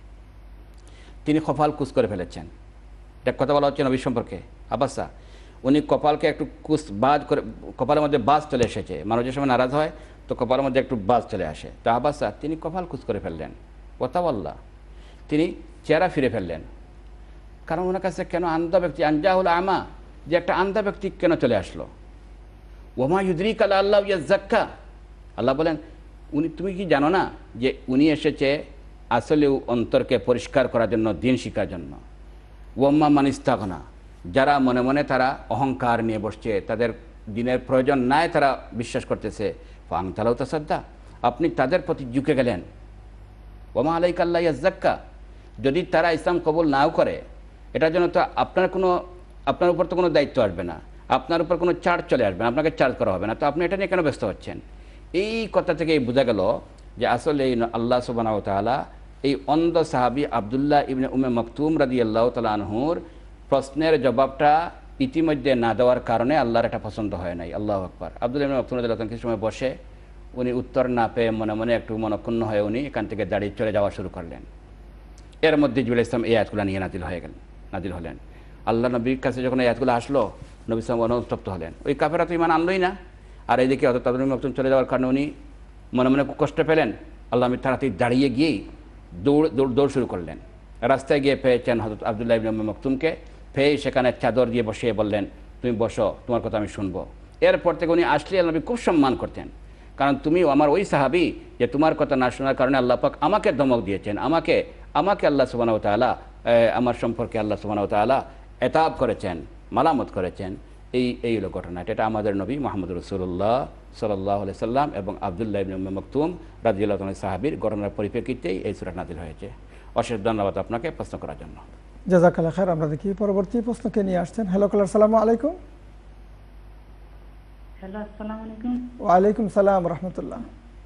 তিনি কপাল কুঁচ করে ফেলেছেন। এটা কথা বলা হচ্ছে নবী সম্পর্কে আবাসা, উনি কপালকে একটু কুচ বাজ করে, কপালের মধ্যে বাজ চলে এসেছে, মানুষ যে সময় নারাজ হয় তো কপালের মধ্যে একটু বাজ চলে আসে, তো আবাসা তিনি কপাল কুচ করে ফেললেন, ওয়াতাওয়াল্লা তিনি চেহারা ফিরে ফেললেন। কারণ ওনার কাছে কেন আন্ধা ব্যক্তি, আনজাহুল আমা, যে একটা আন্ধা ব্যক্তি কেন চলে আসলো। ওমা ইউদরিকা আল্লাহ ইয়াজ্জাক্কা, আল্লাহ বলেন উনি তুমি কি জানো না যে উনি এসেছে আসলেও অন্তরকে পরিষ্কার করার জন্য, দিন শিখার জন্য। ওম্মা মানিস্তাগনা, যারা মনে মনে তারা অহংকার নিয়ে বসছে, তাদের দিনের প্রয়োজন নাই, তারা বিশ্বাস করতেছে, ফাং তালাউ তাসাদ্দা, আপনি তাদের প্রতি ঝুঁকে গেলেন। ওমা আলাইকা আল্লাহ ইয়াজ্জাক্কা, যদি তারা ইসলাম কবুল নাও করে এটার জন্য তো আপনার কোনো, আপনার উপর তো কোনো দায়িত্ব আসবে না, আপনার উপর কোনো চার্জ চলে আসবে না, আপনাকে চার্জ করা হবে না, তো আপনি এটা নিয়ে কেন ব্যস্ত হচ্ছেন। এই কথা থেকে বোঝা গেল যে আসলে এই আল্লাহ সুবহানাহু ওয়া তাআলা এই অন্ধ সাহাবী আব্দুল্লাহ ইবনে উম্মে মাকতুম রাদিয়াল্লাহু তাআলা আনহুর প্রশ্নের জবাবটা ইতিমধ্যে না দেওয়ার কারণে আল্লাহর এটা পছন্দ হয় নাই। আল্লাহু আকবার। আব্দুল্লাহ ইবনে মাকতুম রাদিয়াল্লাহু তাআলা কিছু সময় বসে উনি উত্তর না পেয়ে মনে মনে একটু মনক্ষুণ্ণ হয়ে উনি এখান থেকে দাঁড়িয়ে চলে যাওয়া শুরু করলেন। এর মধ্যে জিবরাইল ইসলাম এই আয়াতগুলো নিয়ে নাজিল হয়ে গেলেন, নাজিল হলেন। আল্লাহ নবীর কাছে যখন এই আয়াতগুলো আসলো নবী সাল্লাল্লাহু আলাইহি ওয়াসাল্লাম অনুতপ্ত হলেন, ওই কাফেররা তো ইমান আনলোই না, আর এইদিকে হযরত আব্দুল্লাহ ইবনে মাকতুম চলে যাওয়ার কারণে উনি মনে মনে খুব কষ্ট পেলেন। আল্লাহ আমি তাড়াতাড়ি দাঁড়িয়ে গিয়েই দৌড় দৌড় দৌড় শুরু করলেন। রাস্তায় গিয়ে পেয়েছেন হযরত আব্দুল্লাহ ইবনে মাকতুমকে, পেয়ে সেখানে চাদর দিয়ে বসিয়ে বললেন তুমি বসো, তোমার কথা আমি শুনবো। এরপর থেকে উনি আসলে আল্লাহ নবী খুব সম্মান করতেন, কারণ তুমি আমার ওই সাহাবী যে তোমার কথা না শোনার কারণে আল্লাহ পাক আমাকে ধমক দিয়েছেন, আমাকে আমাকে আল্লাহ সুবহানাহু ওয়া তাআলা আমার সম্পর্কে আল্লাহ সুবহানাহু ওয়া তাআলা এতাব করেছেন, মালামত করেছেন। এই এই হলো ঘটনা। এটা আমাদের নবী মুহাম্মদ রাসূলুল্লাহ সাল্লাল্লাহু আলাইহি সাল্লাম এবং আব্দুল্লাহ ইবনে উম্মে মাকতুম রাদিয়াল্লাহু তাআলা সাহাবীর ঘটনার পরিপ্রেক্ষিতেই এই সূরা নাযিল হয়েছে। অশেষ ধন্যবাদ আপনাকে প্রশ্ন করার জন্য। জাযাকাল্লাহ খাইর। আমরা দেখি পরবর্তী প্রশ্নকে নিয়ে আসছেন। হ্যালো কলার, আসসালামু আলাইকুম। হ্যালো, আসসালামু আলাইকুম। ওয়া আলাইকুম সালাম রাহমাতুল্লাহ।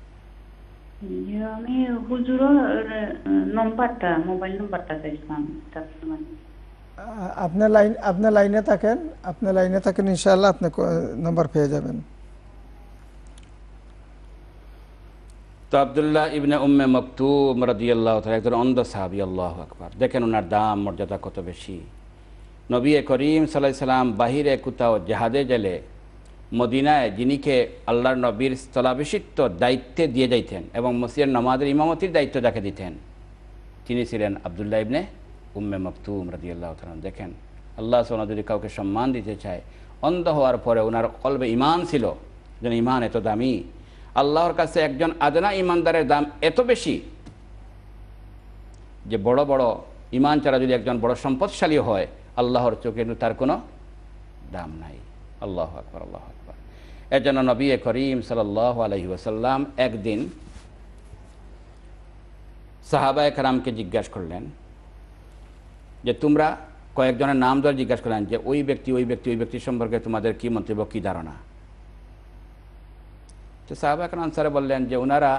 আমি হুজুরের নম্বরটা, মোবাইল নম্বরটা চাইছিলাম। আপনার লাইন আপনার লাইনে থাকেন, আপনার লাইনে থাকেন, ইনশাআল্লাহ আপনি নাম্বার পেয়ে যাবেন। তো আব্দুল্লাহ ইবনে উম্মে মাকতুম রাদিয়াল্লাহু তাআলা একজন অন্ধ সাহাবী। আল্লাহু আকবার। দেখেন ওনার দাম মর্যাদা কত বেশি। নবী করিম সাল্লাল্লাহু আলাইহি সাল্লাম বাহিরে কোথাও জাহাজে গেলে মদিনায় যিনিকে আল্লাহর নবীর স্থলাভিষিক্ত দায়িত্বে দিয়ে যাইতেন এবং মসজিদের নামাজের ইমামতির দায়িত্ব যাকে দিতেন তিনি ছিলেন আব্দুল্লাহ ইবনে উম্মে মাকতুম রাদিয়াল্লাহু তাআলা। দেখেন আল্লাহ সুবহানাহু ওয়া তাআলা যদি কাউকে সম্মান দিতে চায়, অন্ধ হওয়ার পরে ওনার কলবে ঈমান ছিল, যেন ঈমান এত দামি, আল্লাহর কাছে একজন আদনা ঈমানদারের দাম এত বেশি যে বড় বড় ঈমান ছাড়া যদি একজন বড় সম্পদশালী হয় আল্লাহর চোখে কিন্তু তার কোনো দাম নাই। আল্লাহু আকবার, আল্লাহু আকবার। এর জন্য নবী করিম সাল্লাল্লাহু আলাইহি ওয়াসাল্লাম একদিন সাহাবায়ে কেরামকে জিজ্ঞাসা করলেন যে তোমরা কয়েকজনের নাম ধরে জিজ্ঞাসা করলেন যে ওই ব্যক্তি ওই ব্যক্তি ওই ব্যক্তি সম্পর্কে তোমাদের কি মন্তব্য, কি ধারণা। তো সাহাবায়ে কেরাম আনসারে বললেন যে ওনারা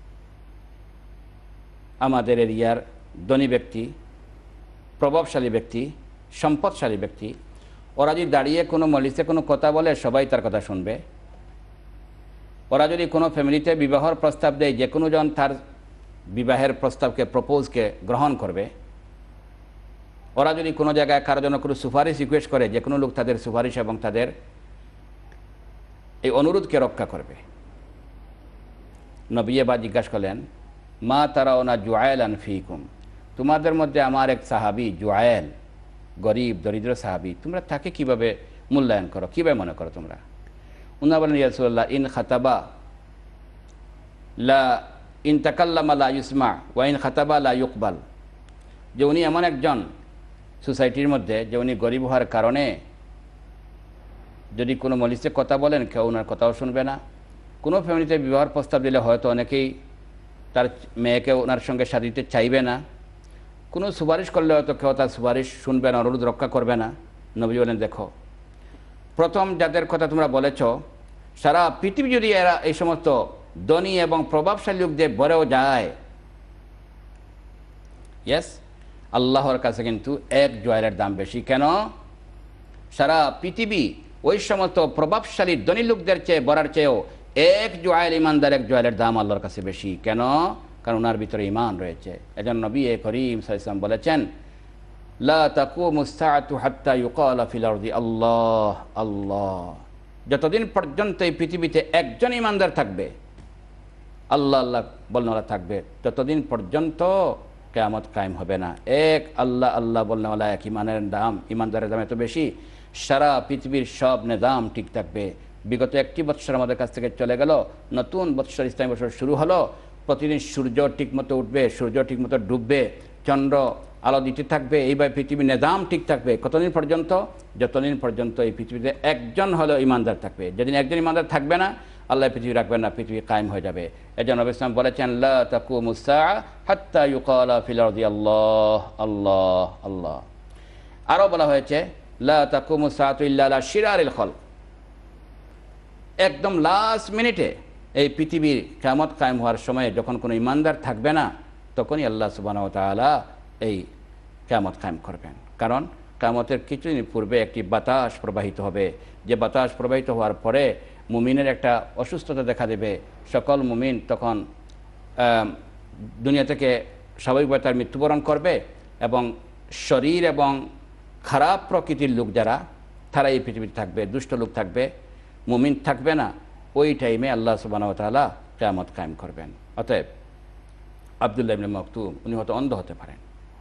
আমাদের এরিয়ার ধনী ব্যক্তি, প্রভাবশালী ব্যক্তি, সম্পদশালী ব্যক্তি। ওরা যদি দাঁড়িয়ে কোনো মজলিসে কোনো কথা বলে সবাই তার কথা শুনবে। ওরা যদি কোনো ফ্যামিলিতে বিবাহের প্রস্তাব দেয় যে কোনো জন তার বিবাহের প্রস্তাবকে, প্রপোজকে গ্রহণ করবে। ওরা যদি কোনো জায়গায় কারোর জন্য কোনো সুপারিশ রিকোয়েস্ট করে যে কোনো লোক তাদের সুপারিশ এবং তাদের এই অনুরোধকে রক্ষা করবে। নবী এবার জিজ্ঞাসা করলেন মা তারাউনা জুআইলান ফিকুম, তোমাদের মধ্যে আমার এক সাহাবী জুআইল, গরিব দরিদ্র সাহাবী, তোমরা তাকে কিভাবে মূল্যায়ন করো, কীভাবে মনে করো তোমরা? উনি বলেন ইয়া রাসূলুল্লাহ ইন খাতাবা লা ইন তাকাল্লামা লা ইউসমা ওয়া ইন খাতাবা লা ইউকবাল, যে উনি এমন একজন সোসাইটির মধ্যে যে উনি গরিব হওয়ার কারণে যদি কোনো মজলিসে কথা বলেন কেউ ওনার কথাও শুনবে না, কোনো ফ্যামিলিতে বিবাহের প্রস্তাব দিলে হয়তো অনেকেই তার মেয়েকে ওনার সঙ্গে সাথে দিতে চাইবে না, কোনো সুপারিশ করলে হয়তো কেউ তার সুপারিশ শুনবে না, অনুরোধ রক্ষা করবে না। নবী বলেন দেখো, প্রথম যাদের কথা তোমরা বলেছ, সারা পৃথিবী যদি এরা এই সমস্ত ধনী এবং প্রভাবশালী লোকদের ভরেও যায়, ইয়েস, আল্লাহর কাছে কিন্তু এক জুয়ালের দাম বেশি। কেন? সারা পৃথিবী ওই সমস্ত প্রভাবশালী ধনী লোকদের চেয়ে বরার চেয়েও এক জুয়াল ইমানদার এক জুয়ালের দাম আল্লাহর কাছে বেশি। কেন? কারণ ওনার ভিতরে ইমান রয়েছে। এজন্য নবী করিম সাল্লাল্লাহু আলাইহি ওয়াসাল্লাম বলেছেন, লা তাকুমুস সাআতু হাত্তা ইউকালা ফিল আরদি আল্লাহ আল্লাহ, যতদিন পর্যন্ত এই পৃথিবীতে একজন ইমানদার থাকবে, আল্লাহ আল্লাহ বলনেওয়ালা থাকবে, ততদিন পর্যন্ত কিয়ামত কায়েম হবে না। এক আল্লাহ আল্লাহ বলনেওয়ালা এক ইমানের দাম, ইমানদারের দাম এত বেশি, সারা পৃথিবীর সব নিজাম ঠিক থাকবে। বিগত একটি বৎসর আমাদের কাছ থেকে চলে গেল, নতুন বৎসর ইসলামী বছর শুরু হলো। প্রতিদিন সূর্য ঠিকমতো উঠবে, সূর্য ঠিকমতো ডুববে, চন্দ্র আলো দিতে থাকবে, এইভাবে পৃথিবীর নিজাম ঠিক থাকবে। কতদিন পর্যন্ত? যতদিন পর্যন্ত এই পৃথিবীতে একজন হলেও ইমানদার থাকবে। যেদিন একজন ইমানদার থাকবে না, আল্লাহ পৃথিবী রাখবেন না, পৃথিবী কায়েম হয়ে যাবে। এজন্য নবী সাল্লাল্লাহু আলাইহি ওয়াসাল্লাম বলেছেন, লা তাকুমুস সাআ হাত্তা ইউকালা ফিল আরদি আল্লাহ আল্লাহ আল্লাহ। আরও বলা হয়েছে, লা তাকুমুস সাআতু ইল্লা আলা শিরারিল খালক, একদম লাস্ট মিনিটে এই পৃথিবীর কিয়ামত কায়েম হওয়ার সময় যখন কোনো ইমানদার থাকবে না, তখনই আল্লাহ সুবহানাহু ওয়া তাআলা এই কিয়ামত কায়েম করবেন। কারণ কিয়ামতের কিছুদিন পূর্বে একটি বাতাস প্রবাহিত হবে, যে বাতাস প্রবাহিত হওয়ার পরে মুমিনের একটা অসুস্থতা দেখা দেবে। সকল মুমিন তখন দুনিয়া থেকে স্বাভাবিকভাবে তার মৃত্যুবরণ করবে, এবং শরীর এবং খারাপ প্রকৃতির লোক যারা, তারা এই পৃথিবীতে থাকবে, দুষ্ট লোক থাকবে, মুমিন থাকবে না। ওই টাইমে আল্লাহ সুবহানাহু ওয়া তাআলা কিয়ামত কায়েম করবেন। অতএব আব্দুল্লাহ ইবনে মাকতুম উনি হয়তো অন্ধ হতে পারেন,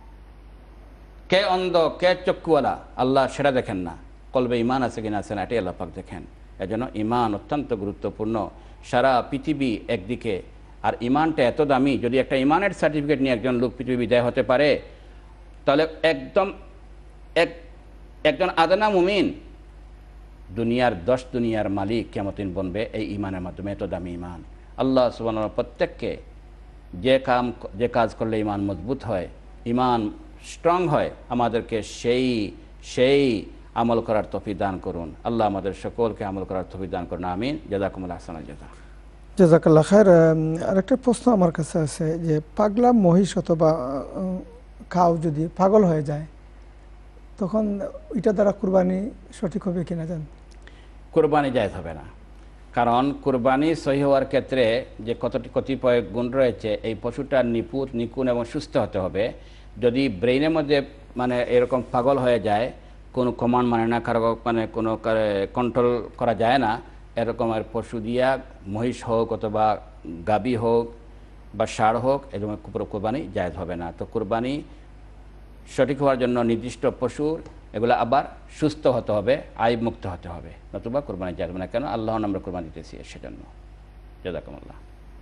কে অন্ধ কে চক্ষুওয়ালা আল্লাহ সেটা দেখেন না, কলবে ইমান আছে কিনা আছে না এটাই আল্লাহ পাক দেখেন। এজন্য ইমান অত্যন্ত গুরুত্বপূর্ণ। সারা পৃথিবী একদিকে, আর ইমানটা এত দামি, যদি একটা ইমানের সার্টিফিকেট নিয়ে একজন লোক পৃথিবী বিদায় হতে পারে, তাহলে একদম এক একজন আদনা মুমিন দুনিয়ার দশ দুনিয়ার মালিক কিয়ামতের দিন বনবে এই ইমানের মাধ্যমে। এত দামি ইমান। আল্লাহ সুবহানাহু ওয়া তাআলা প্রত্যেককে যে কাম যে কাজ করলে ইমান মজবুত হয়, ইমান স্ট্রং হয়, আমাদেরকে সেই সেই আমল করার তৌফিক দান করুন। আল্লাহ আমাদের সকলকে আমল করার তৌফিক দান করুন, আমিন। জাযাকুমুল্লাহু আহসানাল জাযা। জাযাকাল্লাহ খায়র। আরেকটা প্রশ্ন আমার কাছে আছে যে পাগলা মহিষ অথবা কাউ যদি পাগল হয়ে যায়, তখন এটা দ্বারা কুরবানি সঠিক হবে কিনা জান? কুরবানি জায়েজ হবে না, কারণ কুরবানি সহিহ হওয়ার ক্ষেত্রে যে কতটি কতিপয় গুণ রয়েছে, এই পশুটার নিপুত নিকুণ এবং সুস্থ হতে হবে। যদি ব্রেইনের মধ্যে মানে এরকম পাগল হয়ে যায়, কোনো কমান্ড মানে না, কারো মানে কোনো কন্ট্রোল করা যায় না, এরকমের পশু দিয়া মহিষ হোক অথবা গাবি হোক বা ষাঁড় হোক, এরকম কুরবানি জায়েজ হবে না। তো কুরবানি সঠিক হওয়ার জন্য নির্দিষ্ট পশুর এগুলো আবার সুস্থ হতে হবে, আইব মুক্ত হতে হবে, নতুবা কুরবানি জায়েজ হবে না। কেন? আল্লাহর নামে কুরবানি দিতেছি সেজন্য। জাযাকুমুল্লাহ।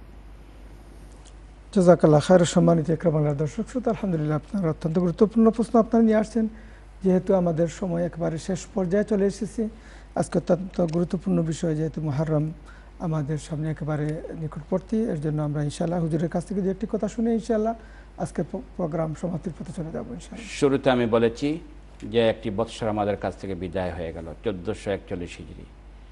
জাযাকাল্লাহ খায়র। সম্মানিত ইকরা বাংলার দর্শক শ্রোতা, আলহামদুলিল্লাহ আপনার অত্যন্ত গুরুত্বপূর্ণ প্রশ্ন আপনারা নিয়ে আসছেন। যেহেতু আমাদের সময় একেবারে শেষ পর্যায়ে চলে এসেছি, আজকে অত্যন্ত গুরুত্বপূর্ণ বিষয়, যেহেতু মুহররম আমাদের সামনে একেবারে নিকটবর্তী, এর জন্য আমরা ইনশাআল্লাহ হুজুরের কাছ থেকে দু একটি কথা শুনে ইনশাআল্লাহ আজকের প্রোগ্রাম সমাপ্তির পথে চলে যাবো ইনশাআল্লাহ। শুরুতে আমি বলেছি যে একটি বৎসর আমাদের কাছ থেকে বিদায় হয়ে গেল, চোদ্দোশো একচল্লিশ হিজরি।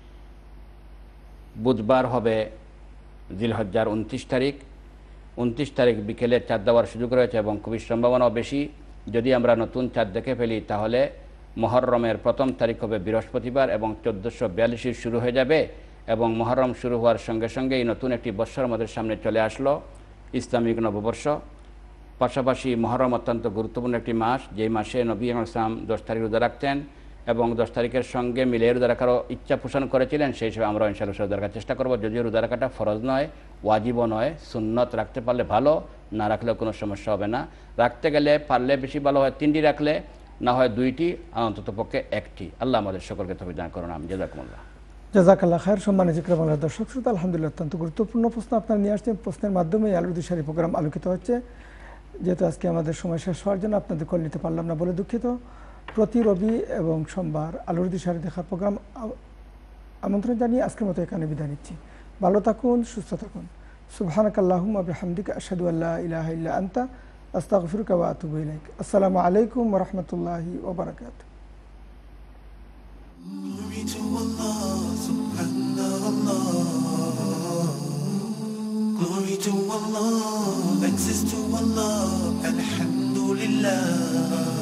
বুধবার হবে জিলহজ্জার উনত্রিশ তারিখ। উনত্রিশ তারিখ বিকেলে চাঁদ দেওয়ার সুযোগ রয়েছে এবং খুবই সম্ভাবনাও বেশি। যদি আমরা নতুন চাঁদ দেখে ফেলি, তাহলে মুহররমের প্রথম তারিখ হবে বৃহস্পতিবার এবং চোদ্দোশো বিয়াল্লিশের শুরু হয়ে যাবে, এবং মুহররম শুরু হওয়ার সঙ্গে সঙ্গে এই নতুন একটি বৎসর আমাদের সামনে চলে আসলো, ইসলামিক নববর্ষ। পাশাপাশি মুহররম অত্যন্ত গুরুত্বপূর্ণ একটি মাস, যেই মাসে নবী ইসলাম দশ তারিখ রোজা রাখতেন এবং দশ তারিখের সঙ্গে মিলে রোজা রাখারও ইচ্ছা পোষণ করেছিলেন। সেই হিসেবে আমরা ইনশাআল্লাহ রোজা রাখার চেষ্টা করব, যদিও রোজা রাখাটা ফরজ নয়, ওয়াজিবও নয়, সুন্নত রাখতে পারলে ভালো, না রাখলেও কোনো সমস্যা হবে না। রাখতে গেলে পারলে বেশি ভালো হয় তিনটি রাখলে, না হয় দুইটি, অন্তত পক্ষে একটি। আল্লাহ আমাদের সকলকে তৌফিক দান করুন। আমিন। জাযাকুমুল্লাহ। জাযাকাল্লাহ খায়ের। সম্মানিত ইকরা বাংলার দর্শক শ্রোতা, আলহামদুলিল্লাহ অত্যন্ত গুরুত্বপূর্ণ প্রশ্ন আপনারা নিয়ে আসছেন। প্রশ্নের মাধ্যমে আলোর দিশারি প্রোগ্রাম আলোকিত হচ্ছে। যেহেতু আজকে আমাদের সময় শেষ হওয়ার জন্য আপনাদের কল নিতে পারলাম না বলে দুঃখিত। প্রতি রবি এবং সোমবার আলোর দিশারি দেখার প্রোগ্রাম আমন্ত্রণ জানিয়ে আজকের মতো এখানে বিদায় নিচ্ছি। ভালো থাকুন, সুস্থ থাকুন। সুবহানাকাল্লাহুম্মা বিহামদিকা আশহাদু আল্লা ইলাহা ইল্লা আনতা আস্তাগফিরুকা ওয়া আতুবু ইলাইক। আসসালামু আলাইকুম ওয়া রাহমাতুল্লাহি ওয়া বারাকাতুহু। Glory to Allah, subhanallah. Glory to Allah, thanks is to Allah, alhamdulillah.